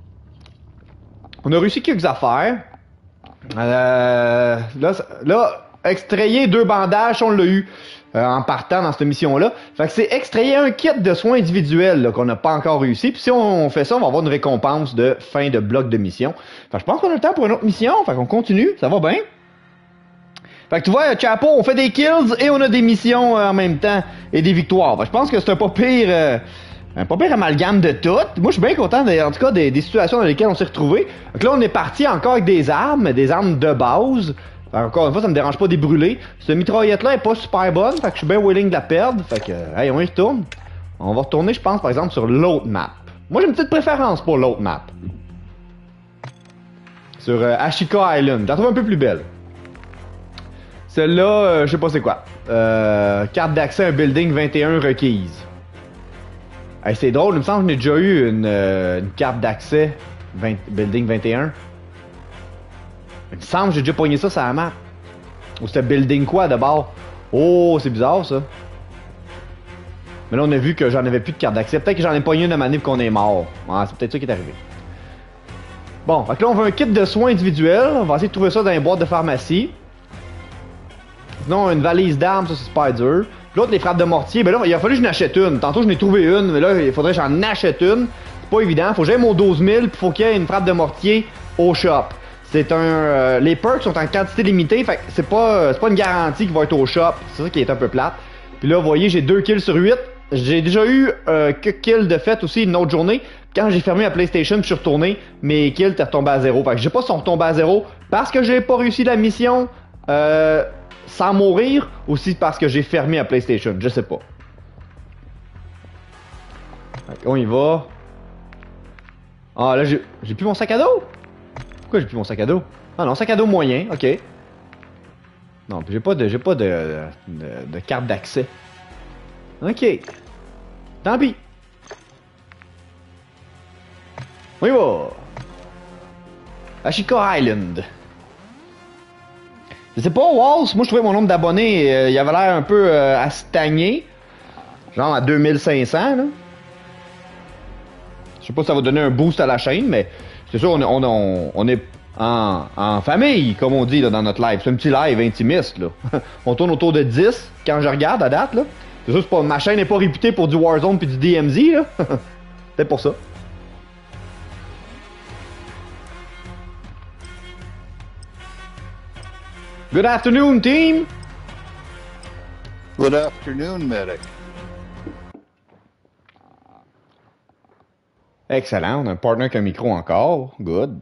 On a réussi quelques affaires. Euh, là, là, extrayer deux bandages, on l'a eu euh, en partant dans cette mission-là. Fait que c'est extrayer un kit de soins individuels là, qu'on n'a pas encore réussi. Puis si on fait ça, on va avoir une récompense de fin de bloc de mission. Fait que je pense qu'on a le temps pour une autre mission. Fait qu'on continue, ça va bien. Fait que tu vois, Chapo, on fait des kills et on a des missions euh, en même temps et des victoires. Fait que je pense que c'est un pas pire... Euh, Un pas pire amalgame de tout. Moi, je suis bien content, de, en tout cas, des, des situations dans lesquelles on s'est retrouvés. Donc là, on est parti encore avec des armes, des armes de base. Fait encore une fois, ça me dérange pas de les brûler. Cette mitraillette-là est pas super bonne, fait que je suis bien willing de la perdre. Fait que, hey, on y retourne. On va retourner, je pense, par exemple, sur l'autre map. Moi, j'ai une petite préférence pour l'autre map. Sur euh, Ashika Island. Je la trouve un peu plus belle. Celle-là, euh, je sais pas c'est quoi. Euh, carte d'accès à un building vingt et un requise. Hey, c'est drôle, il me semble que j'ai déjà eu une, euh, une carte d'accès Building vingt et un. Il me semble que j'ai déjà pogné ça sur la map. Ou c'était Building quoi d'abord? Oh, c'est bizarre ça. Mais là on a vu que j'en avais plus de carte d'accès. Peut-être que j'en ai pogné une à manip qu'on est mort. Ah, c'est peut-être ça qui est arrivé. Bon, fait que là on veut un kit de soins individuels. On va essayer de trouver ça dans les boîtes de pharmacie. Sinon une valise d'armes, ça c'est super dur. L'autre, les frappes de mortier, ben là, il a fallu que je n'achète une. Tantôt, je n'ai trouvé une, mais là, il faudrait que j'en achète une. C'est pas évident. Faut que j'aille mon douze mille, puis faut qu'il y ait une frappe de mortier au shop. C'est un... Euh, les perks sont en quantité limitée, fait que c'est pas, c'est pas une garantie qu'il va être au shop. C'est ça qui est un peu plate. Puis là, vous voyez, j'ai deux kills sur huit. J'ai déjà eu euh, que kills de fait aussi une autre journée. Quand j'ai fermé la PlayStation, je suis retourné, mes kills étaient retombés à zéro. Fait que je sais pas si sont retombés à zéro parce que j'ai pas réussi la mission. Euh... sans mourir, aussi parce que j'ai fermé la PlayStation, je sais pas. On y va. Ah là, j'ai j'ai plus mon sac à dos? Pourquoi j'ai plus mon sac à dos? Ah non, sac à dos moyen, ok. Non, puis j'ai pas de j'ai pas de, de, de carte d'accès. Ok. Tant pis. On y va. Ashika Island. Je sais pas, Walls, moi je trouvais mon nombre d'abonnés, euh, il avait l'air un peu euh, à stagner. Genre à deux mille cinq cents, là. Je sais pas si ça va donner un boost à la chaîne, mais c'est sûr, on, on, on, on est en, en famille, comme on dit là, dans notre live. C'est un petit live intimiste, là. On tourne autour de dix, quand je regarde à date, là. C'est sûr, c'est pas, ma chaîne n'est pas réputée pour du Warzone puis du D M Z, là. Peut-être pour ça. Good afternoon, team! Good afternoon, medic. Excellent, on a un partner avec un micro encore. Good.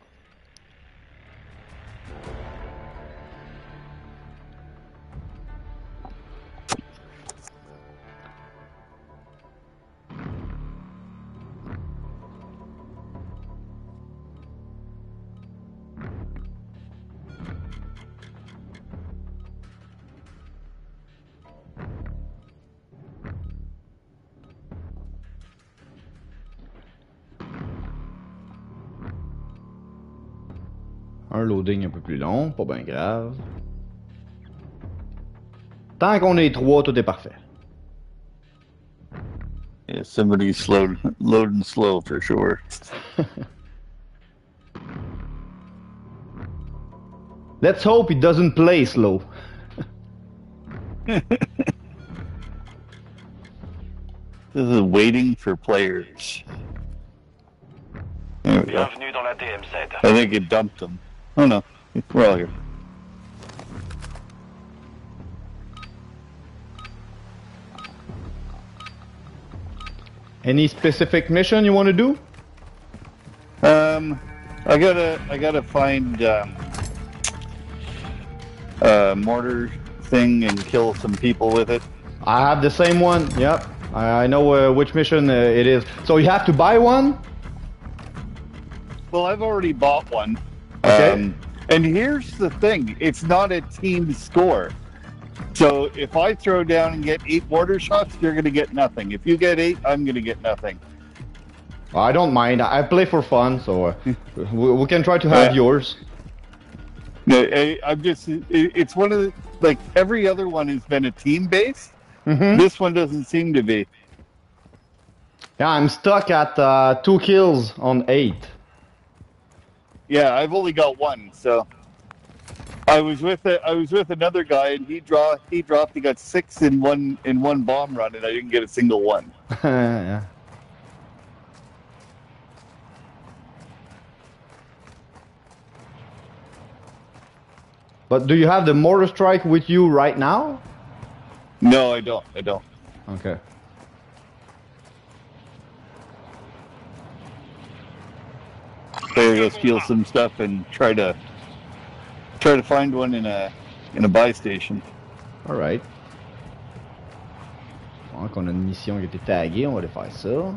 Un loading un peu plus long, pas bien grave. Tant qu'on est trois, tout est parfait. Yeah, somebody's slow, loading slow for sure. Let's hope it doesn't play slow. This is waiting for players. There we go. Bienvenue dans la D M Z. I think it dumped them. Oh no, we're all here. Any specific mission you want to do? Um, I gotta, I gotta find um, a mortar thing and kill some people with it. I have the same one. Yep, I, I know uh, which mission uh, it is. So you have to buy one. well, I've already bought one. Okay. Um, and here's the thing: it's not a team score. So if I throw down and get eight mortar shots, you're going to get nothing. If you get eight, I'm going to get nothing. Well, I don't mind. I play for fun, so uh, we, we can try to have Yeah. yours. No, I, I'm just. It, it's one of the like every other one has been a team base. Mm-hmm. This one doesn't seem to be. Yeah, I'm stuck at uh, two kills on eight. Yeah, I've only got one. So I was with a, I was with another guy, and he draw he dropped. He got six in one in one bomb run, and I didn't get a single one. Yeah. But do you have the mortar strike with you right now? No, I don't. I don't. Okay. Better go steal some stuff and try to try to find one in a in a buy station. Alright. Pendant qu'on a une mission qui a été taguée, on va aller faire ça.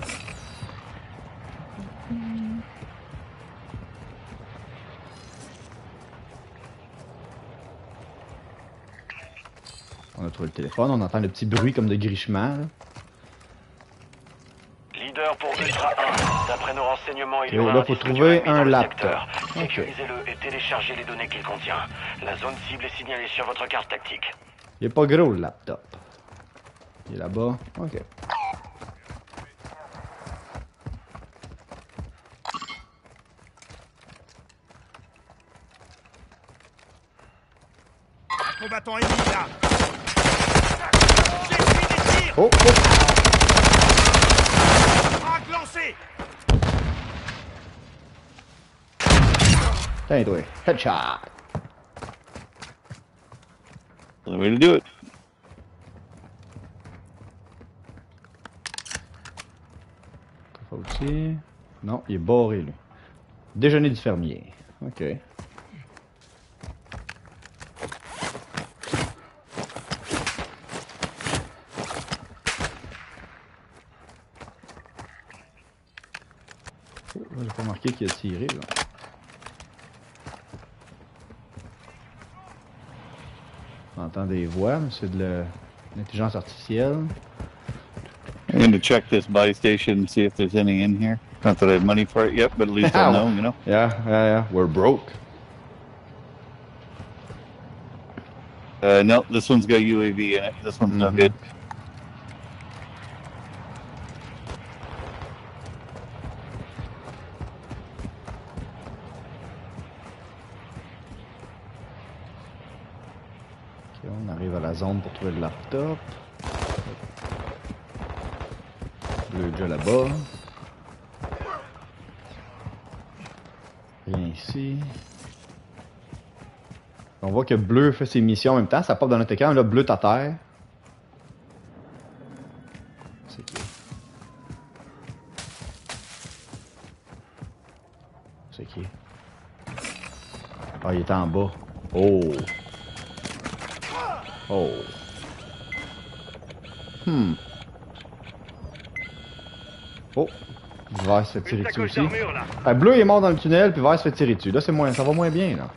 On a trouvé le téléphone, on entend le petit bruit comme de grichement. Là. Leader pour Ultra un. D'après nos renseignements, il y Ok, aura là, un faut disque trouver dur mis un dans le laptop. secteur. Ok. Sécurisez-le et téléchargez les données qu'il contient. La zone cible est signalée sur votre carte tactique. Il est pas gros le laptop. Il est là-bas. Ok. Un combattant ennemi là. J'ai pris des tirs. Oh, oh. Frag lancé. Tiens, toi. Headshot. The way to do it. Faut aussi. Non, il est barré, lui. Déjeuner du fermier. Ok. Oh, j'ai pas remarqué qu'il a tiré, là. On entend des voix, mais c'est de l'intelligence artificielle. I'm going to check this buy station and see if there's any in here. Not that I have money for it yet, but at least I'll know, you know. Yeah, yeah, yeah. We're broke. Uh, no, this one's got U A V in it. This one's not good. Ok, on arrive à la zone pour trouver le laptop. Bleu est déjà là-bas. Rien ici. On voit que Bleu fait ses missions en même temps. Ça pop dans notre écran. Là, Bleu est à terre. C'est qui? C'est qui? Ah, il est en bas. Oh! Oh! Hmm. Oh! Vert se fait tirer dessus aussi. Ah, Bleu il est mort dans le tunnel, puis Vert se fait tirer dessus. Là, c'est moins, ça va moins bien, là.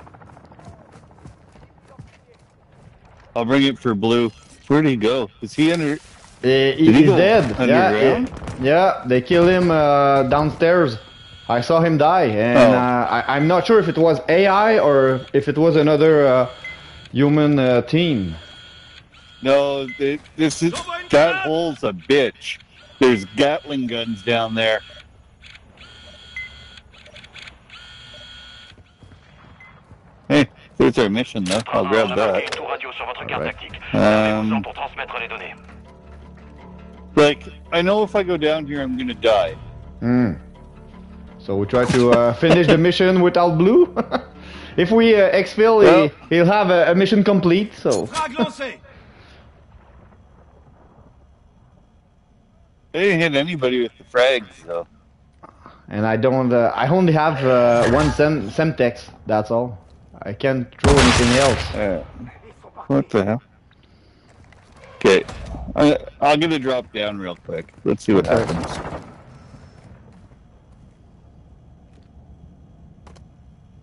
I'll bring it for Blue. Where'd he go? Is he under? Eh, he, Did he he's go dead. Yeah, underground? eh, yeah, they killed him uh, downstairs. I saw him die, and Oh. uh, I, I'm not sure if it was A I or if it was another uh, human uh, team. No, it, this is that hole's a bitch. There's Gatling guns down there. Hey, there's our mission though. I'll grab On a marqué that. tout radio sur votre carte Alright. tactique. Um, Servez-vous-en pour transmettre les données. Like, I know if I go down here, I'm gonna die. Hmm. So we try to uh, finish the mission without Blue. If we uh, exfil, Well- he, he'll have a, a mission complete. So. Frag lancé. They didn't hit anybody with the frags though. And I don't. Uh, I only have uh, one sem Semtex. That's all. I can't throw anything else. Uh, what the hell? Okay, I, I'll get a drop down real quick. Let's see what happens.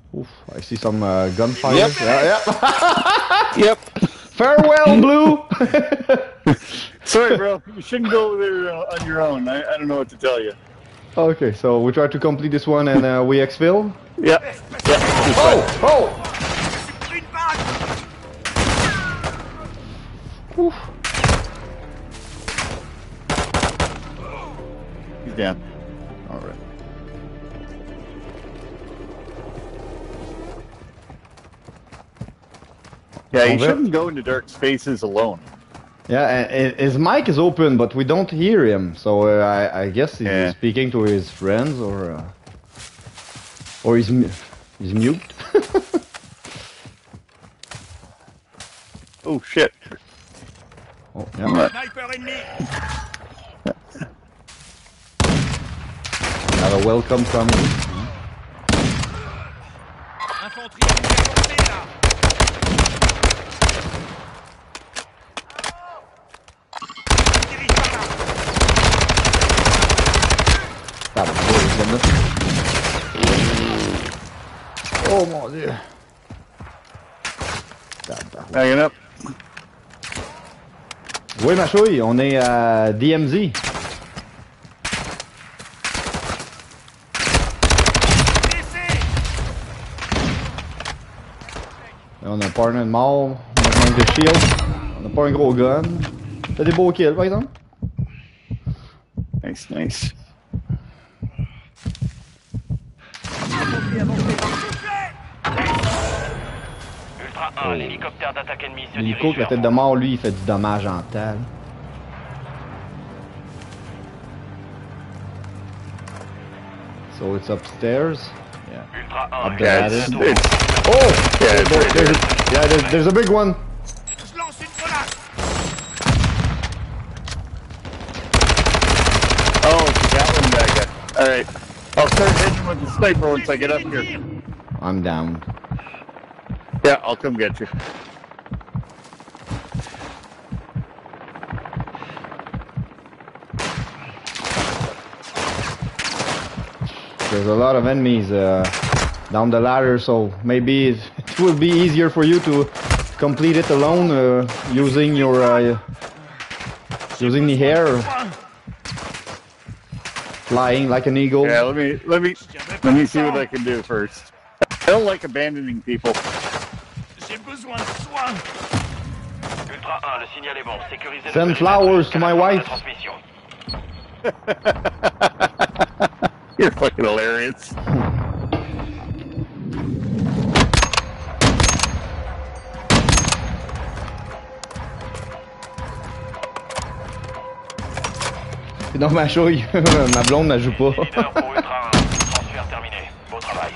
Oof, I see some uh, gunfire. Yep. Yeah, yeah. Yep. Farewell, Blue! Sorry, bro. You shouldn't go there uh, on your own. I, I don't know what to tell you. Okay, so we try to complete this one and uh, we exfil. Yep. Yep. Oh! Oh! Une balle. Oof. He's down. Alright. Yeah, you Oh, shouldn't go into dark spaces alone. Yeah, and, and his mic is open, but we don't hear him. So uh, I, I guess he's Yeah. speaking to his friends, or uh, or he's mu- he's mute. Oh shit. Oh, yeah. Sniper ennemi. Have a welcome coming. Infanterie ennemie à portée là. Dirige par là. Ah, bah, oh, il vient de- Oh mon dieu. Tabarouette. Backing up. Oui, ma chouille, on est à D M Z. Blessé. Là, on a un partner de mort, on a un de shield, on n'a pas un gros gun. T'as des beaux kills par exemple? Nice, nice. Ultra un, l'hélicoptère d'attaque ennemi se L'hélico, dirige la vers tête vous. de mort, lui, il fait du dommage en tal. So it's upstairs. Yeah. Ultra un, Up the Yeah, ladder. it's, it's, Oh! yeah, it's There- right there's there. a, yeah, there's, there's a big one. Je lance une grenade. Oh, it's that one back there. Alright. I'll start hitting with the sniper once I get up here. I'm down. Yeah, I'll come get you. There's a lot of enemies uh, down the ladder, so maybe it, it will be easier for you to complete it alone uh, using your uh, using the air, flying like an eagle. Yeah, let me let me let me see what I can do first. I don't like abandoning people. J'ai besoin de soins. Ultra un, le signal est bon. Sécurisez le Send périmètre flowers jusqu'à to la my fin de la wife. transmission. You're fucking hilarious. C'est dans ma chouille. Ma blonde ne joue pas. Leader pour Ultra un. Transfert terminé. Beau travail.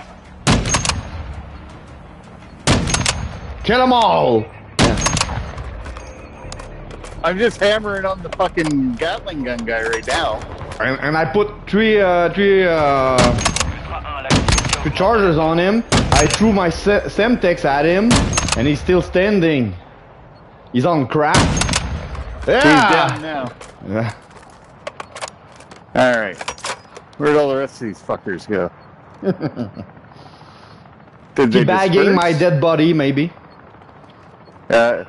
Kill them all! I'm just hammering on the fucking Gatling gun guy right now. And, and I put three, uh, three, uh, Ultra un, l'activité three charges on him. I threw my se Semtex at him, and he's still standing. He's on crack. He's Yeah! down now. Yeah. Alright. Where'd all the rest of these fuckers go? Did they Bagging my disperse? dead body, maybe. Uh,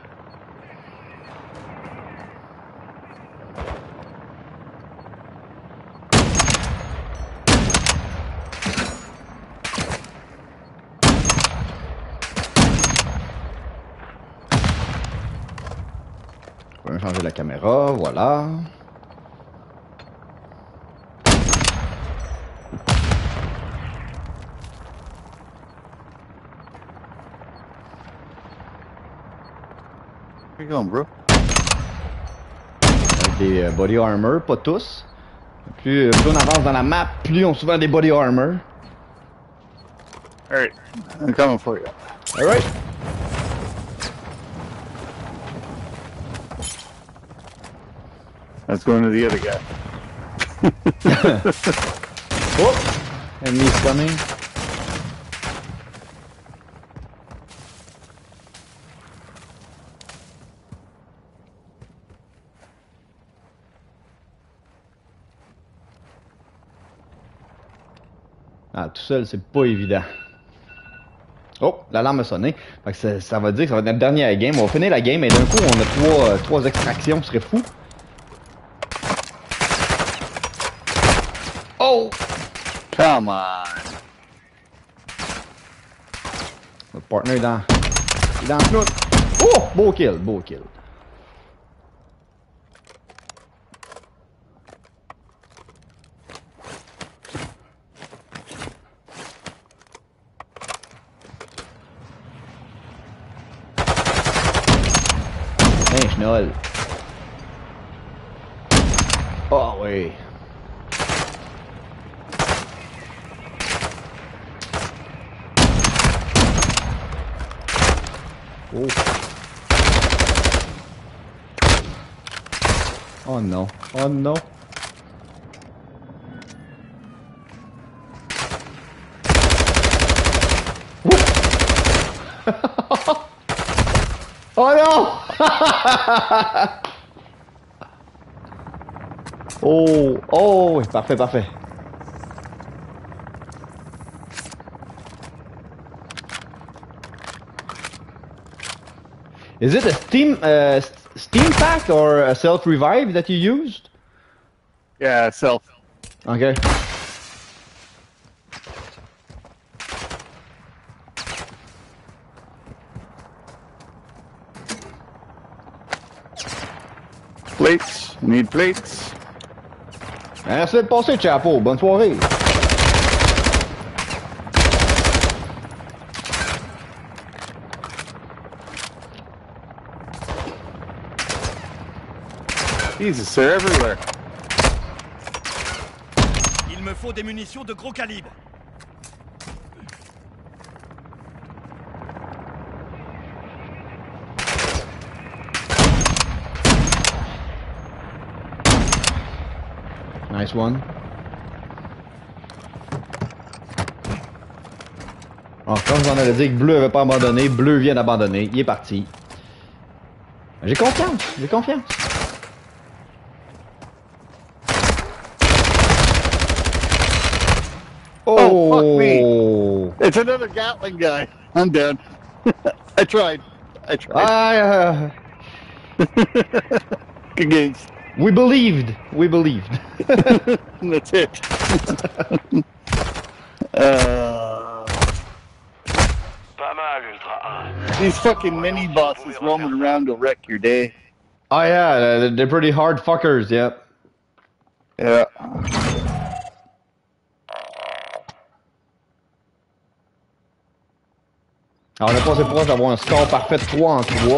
On va changer la caméra, voilà. where you going, bro? Avec des euh, body armor, pas tous. Plus, plus on avance dans la map, plus on souvent des body armor. Alright, I'm coming for you. Alright. That's going to the other guy. Oh! Enemies coming. Ah, tout seul, c'est pas évident. Oh, l'alarme a sonné. Fait que ça, ça va dire que ça va être notre dernière game. On va finir la game et d'un coup, on a trois, euh, trois extractions. Ce serait fou. Oh! Come on. Notre partner est dans... Il est dans le clout. Oh! Beau kill, beau kill. Hey, chenol. Oh oui. Oh. Oh non. Oh non. Oh non. Oh. Oh oui, parfait, parfait. Is it a steam uh, steam pack or a self revive that you used? Yeah, self. Okay. Plates. Need plates. Merci de passer, Chapeau. Bonne soirée. Jesus, they're everywhere. Il me faut des munitions de gros calibre. Nice one. Oh, comme j'en avais dit que Bleu avait pas abandonné, Bleu vient d'abandonner. Il est parti. J'ai confiance, j'ai confiance. Oh, Oh, fuck me. It's another Gatling guy. I'm down. I tried. I tried. Ah, uh, Good games. we believed. We believed. That's it. uh, Pas mal, Ultra un. these fucking mini bosses roaming around will wreck your day. Oh yeah, they're pretty hard fuckers, yep. Yeah. Alors, on est passé proche d'avoir un score parfait de trois en trois.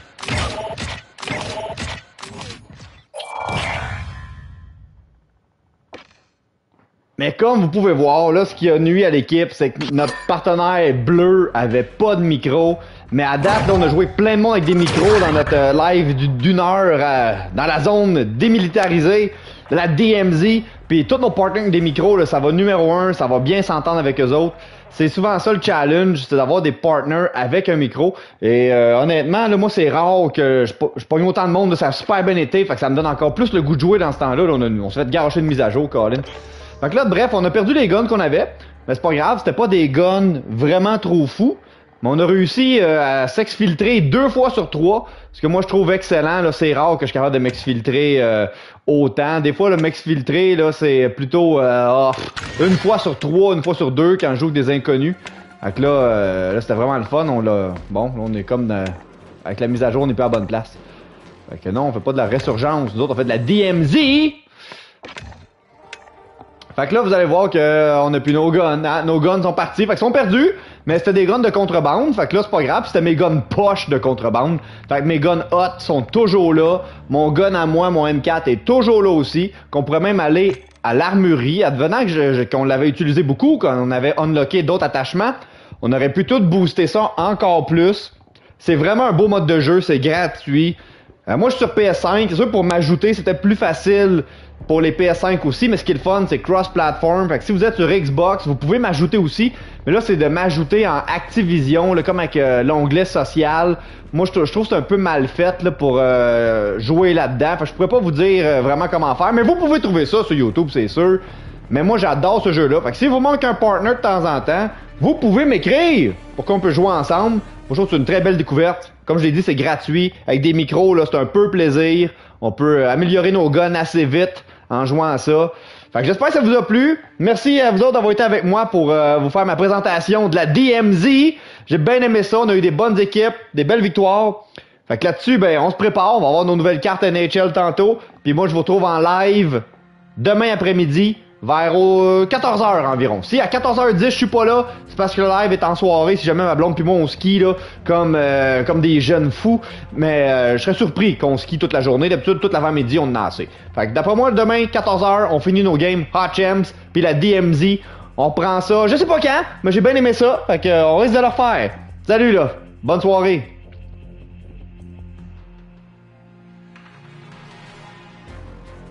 Mais comme vous pouvez voir, là, ce qui a nuit à l'équipe, c'est que notre partenaire Bleu avait pas de micro. Mais à date, là, on a joué plein de monde avec des micros dans notre euh, live du- d'une heure euh, dans la zone démilitarisée de la D M Z. Puis tous nos partenaires avec des micros, là, ça va numéro un, ça va bien s'entendre avec eux autres. C'est souvent ça le challenge, c'est d'avoir des partners avec un micro. Et euh, honnêtement, là, moi, c'est rare que je, po- je pogne autant de monde. Là, ça a super bien été, fait que ça me donne encore plus le goût de jouer dans ce temps-là. Là, on a- on s'est fait garocher de mise à jour, Colin. Fait que là, bref, on a perdu les guns qu'on avait. Mais c'est pas grave, c'était pas des guns vraiment trop fous. Mais on a réussi euh, à s'exfiltrer deux fois sur trois. Ce que moi je trouve excellent. Là, c'est rare que je suis capable de m'exfiltrer euh, autant. Des fois, le m'exfiltrer, là, c'est plutôt euh, oh, une fois sur trois, une fois sur deux quand je joue avec des inconnus. Fait que là, euh, là c'était vraiment le fun. On l'a. Bon, là, on est comme dans... avec la mise à jour, on est plus à la bonne place. Fait que non, on fait pas de la résurgence. Nous autres, on fait de la D M Z. Fait que là, vous allez voir qu'on a plus nos guns. Hein? Nos guns sont partis. Fait qu'ils sont perdus. Mais c'était des guns de contrebande. Fait que là, c'est pas grave. C'était mes guns poches de contrebande. Fait que mes guns hot sont toujours là. Mon gun à moi, mon M quatre, est toujours là aussi. Qu'on pourrait même aller à l'armurerie. Advenant que je, je, qu'on l'avait utilisé beaucoup, quand on avait unlocké d'autres attachements, on aurait pu tout booster ça encore plus. C'est vraiment un beau mode de jeu. C'est gratuit. Euh, moi, je suis sur P S cinq. C'est sûr, pour m'ajouter, c'était plus facile pour les P S cinq aussi. Mais ce qui est le fun, c'est cross-platform. Fait que si vous êtes sur Xbox, vous pouvez m'ajouter aussi. Mais là, c'est de m'ajouter en Activision, là, comme avec euh, l'onglet social. Moi, je, je trouve que c'est un peu mal fait là, pour euh, jouer là-dedans. Fait que je pourrais pas vous dire euh, vraiment comment faire. Mais vous pouvez trouver ça sur YouTube, c'est sûr. Mais moi, j'adore ce jeu-là. Fait que si vous manque un partner de temps en temps, vous pouvez m'écrire pour qu'on peut jouer ensemble. Moi, je trouve que c'est une très belle découverte. Comme je l'ai dit, c'est gratuit. Avec des micros, là, c'est un peu plaisir. On peut améliorer nos guns assez vite en jouant à ça. Fait que j'espère que ça vous a plu. Merci à vous autres d'avoir été avec moi pour euh, vous faire ma présentation de la D M Z. J'ai bien aimé ça. On a eu des bonnes équipes, des belles victoires. Fait que là-dessus, ben, on se prépare. On va avoir nos nouvelles cartes N H L tantôt. Puis moi, je vous retrouve en live demain après-midi vers euh, quatorze heures environ. Si à quatorze heures dix je suis pas là, c'est parce que le live est en soirée. Si jamais ma blonde puis moi on skie là, comme, euh, comme des jeunes fous. Mais euh, je serais surpris qu'on skie toute la journée. D'habitude, toute l'avant-midi, on en a assez. Fait que d'après moi, demain, quatorze heures, on finit nos games Hot Champs puis la D M Z. On prend ça, je sais pas quand, mais j'ai bien aimé ça. Fait que, euh, on risque de le refaire. Salut là, bonne soirée.